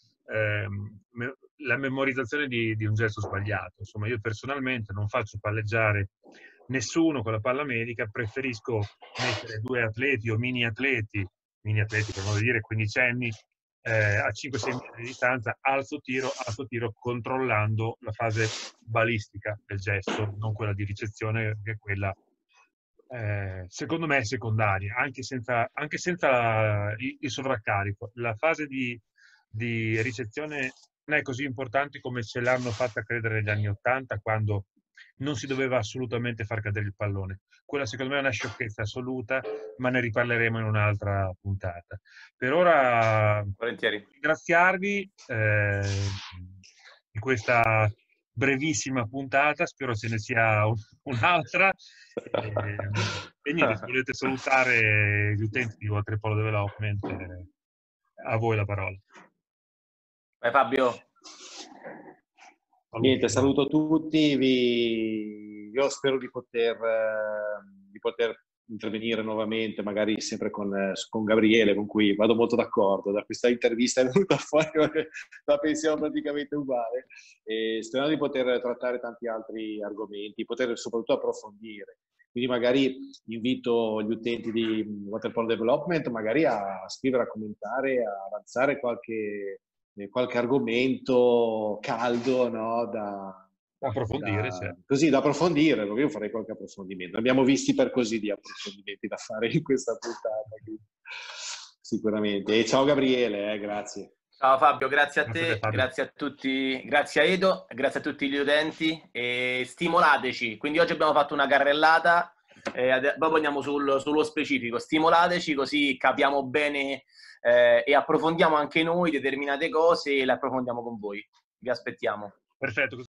la memorizzazione di un gesto sbagliato. Insomma, io personalmente non faccio palleggiare nessuno con la palla medica, preferisco mettere 2 atleti o mini atleti per modo di dire, quindicenni, a 5-6 metri di distanza, alzo tiro, controllando la fase balistica del gesto, non quella di ricezione, che è quella secondo me è secondaria, anche senza il sovraccarico. La fase di ricezione non è così importante come ce l'hanno fatta credere negli anni '80, quando non si doveva assolutamente far cadere il pallone. Quella secondo me è una sciocchezza assoluta, ma ne riparleremo in un'altra puntata. Per ora, volentieri, ringraziarvi di questa brevissima puntata, spero ce ne sia un'altra. E niente, se volete salutare gli utenti di Waterpolo Development, a voi la parola. Vai Fabio. Niente, saluto tutti, io spero di poter intervenire nuovamente, magari sempre con Gabriele, con cui vado molto d'accordo. Da questa intervista è venuta fuori la pensiamo praticamente uguale, e speriamo di poter trattare tanti altri argomenti, poter soprattutto approfondire. Quindi magari invito gli utenti di Waterpolo Development magari a scrivere, a commentare, a avanzare qualche argomento caldo, no? Da approfondire, certo. Così da approfondire, perché io farei qualche approfondimento. Ne abbiamo visti per così di approfondimenti da fare in questa puntata, sicuramente. E ciao Gabriele, grazie. Ciao Fabio, grazie a te, grazie a tutti, grazie a Edo, grazie a tutti gli utenti, e stimolateci. Quindi oggi abbiamo fatto una carrellata, dopo andiamo sullo specifico. Stimolateci, così capiamo bene e approfondiamo anche noi determinate cose, e le approfondiamo con voi. Vi aspettiamo. Perfetto.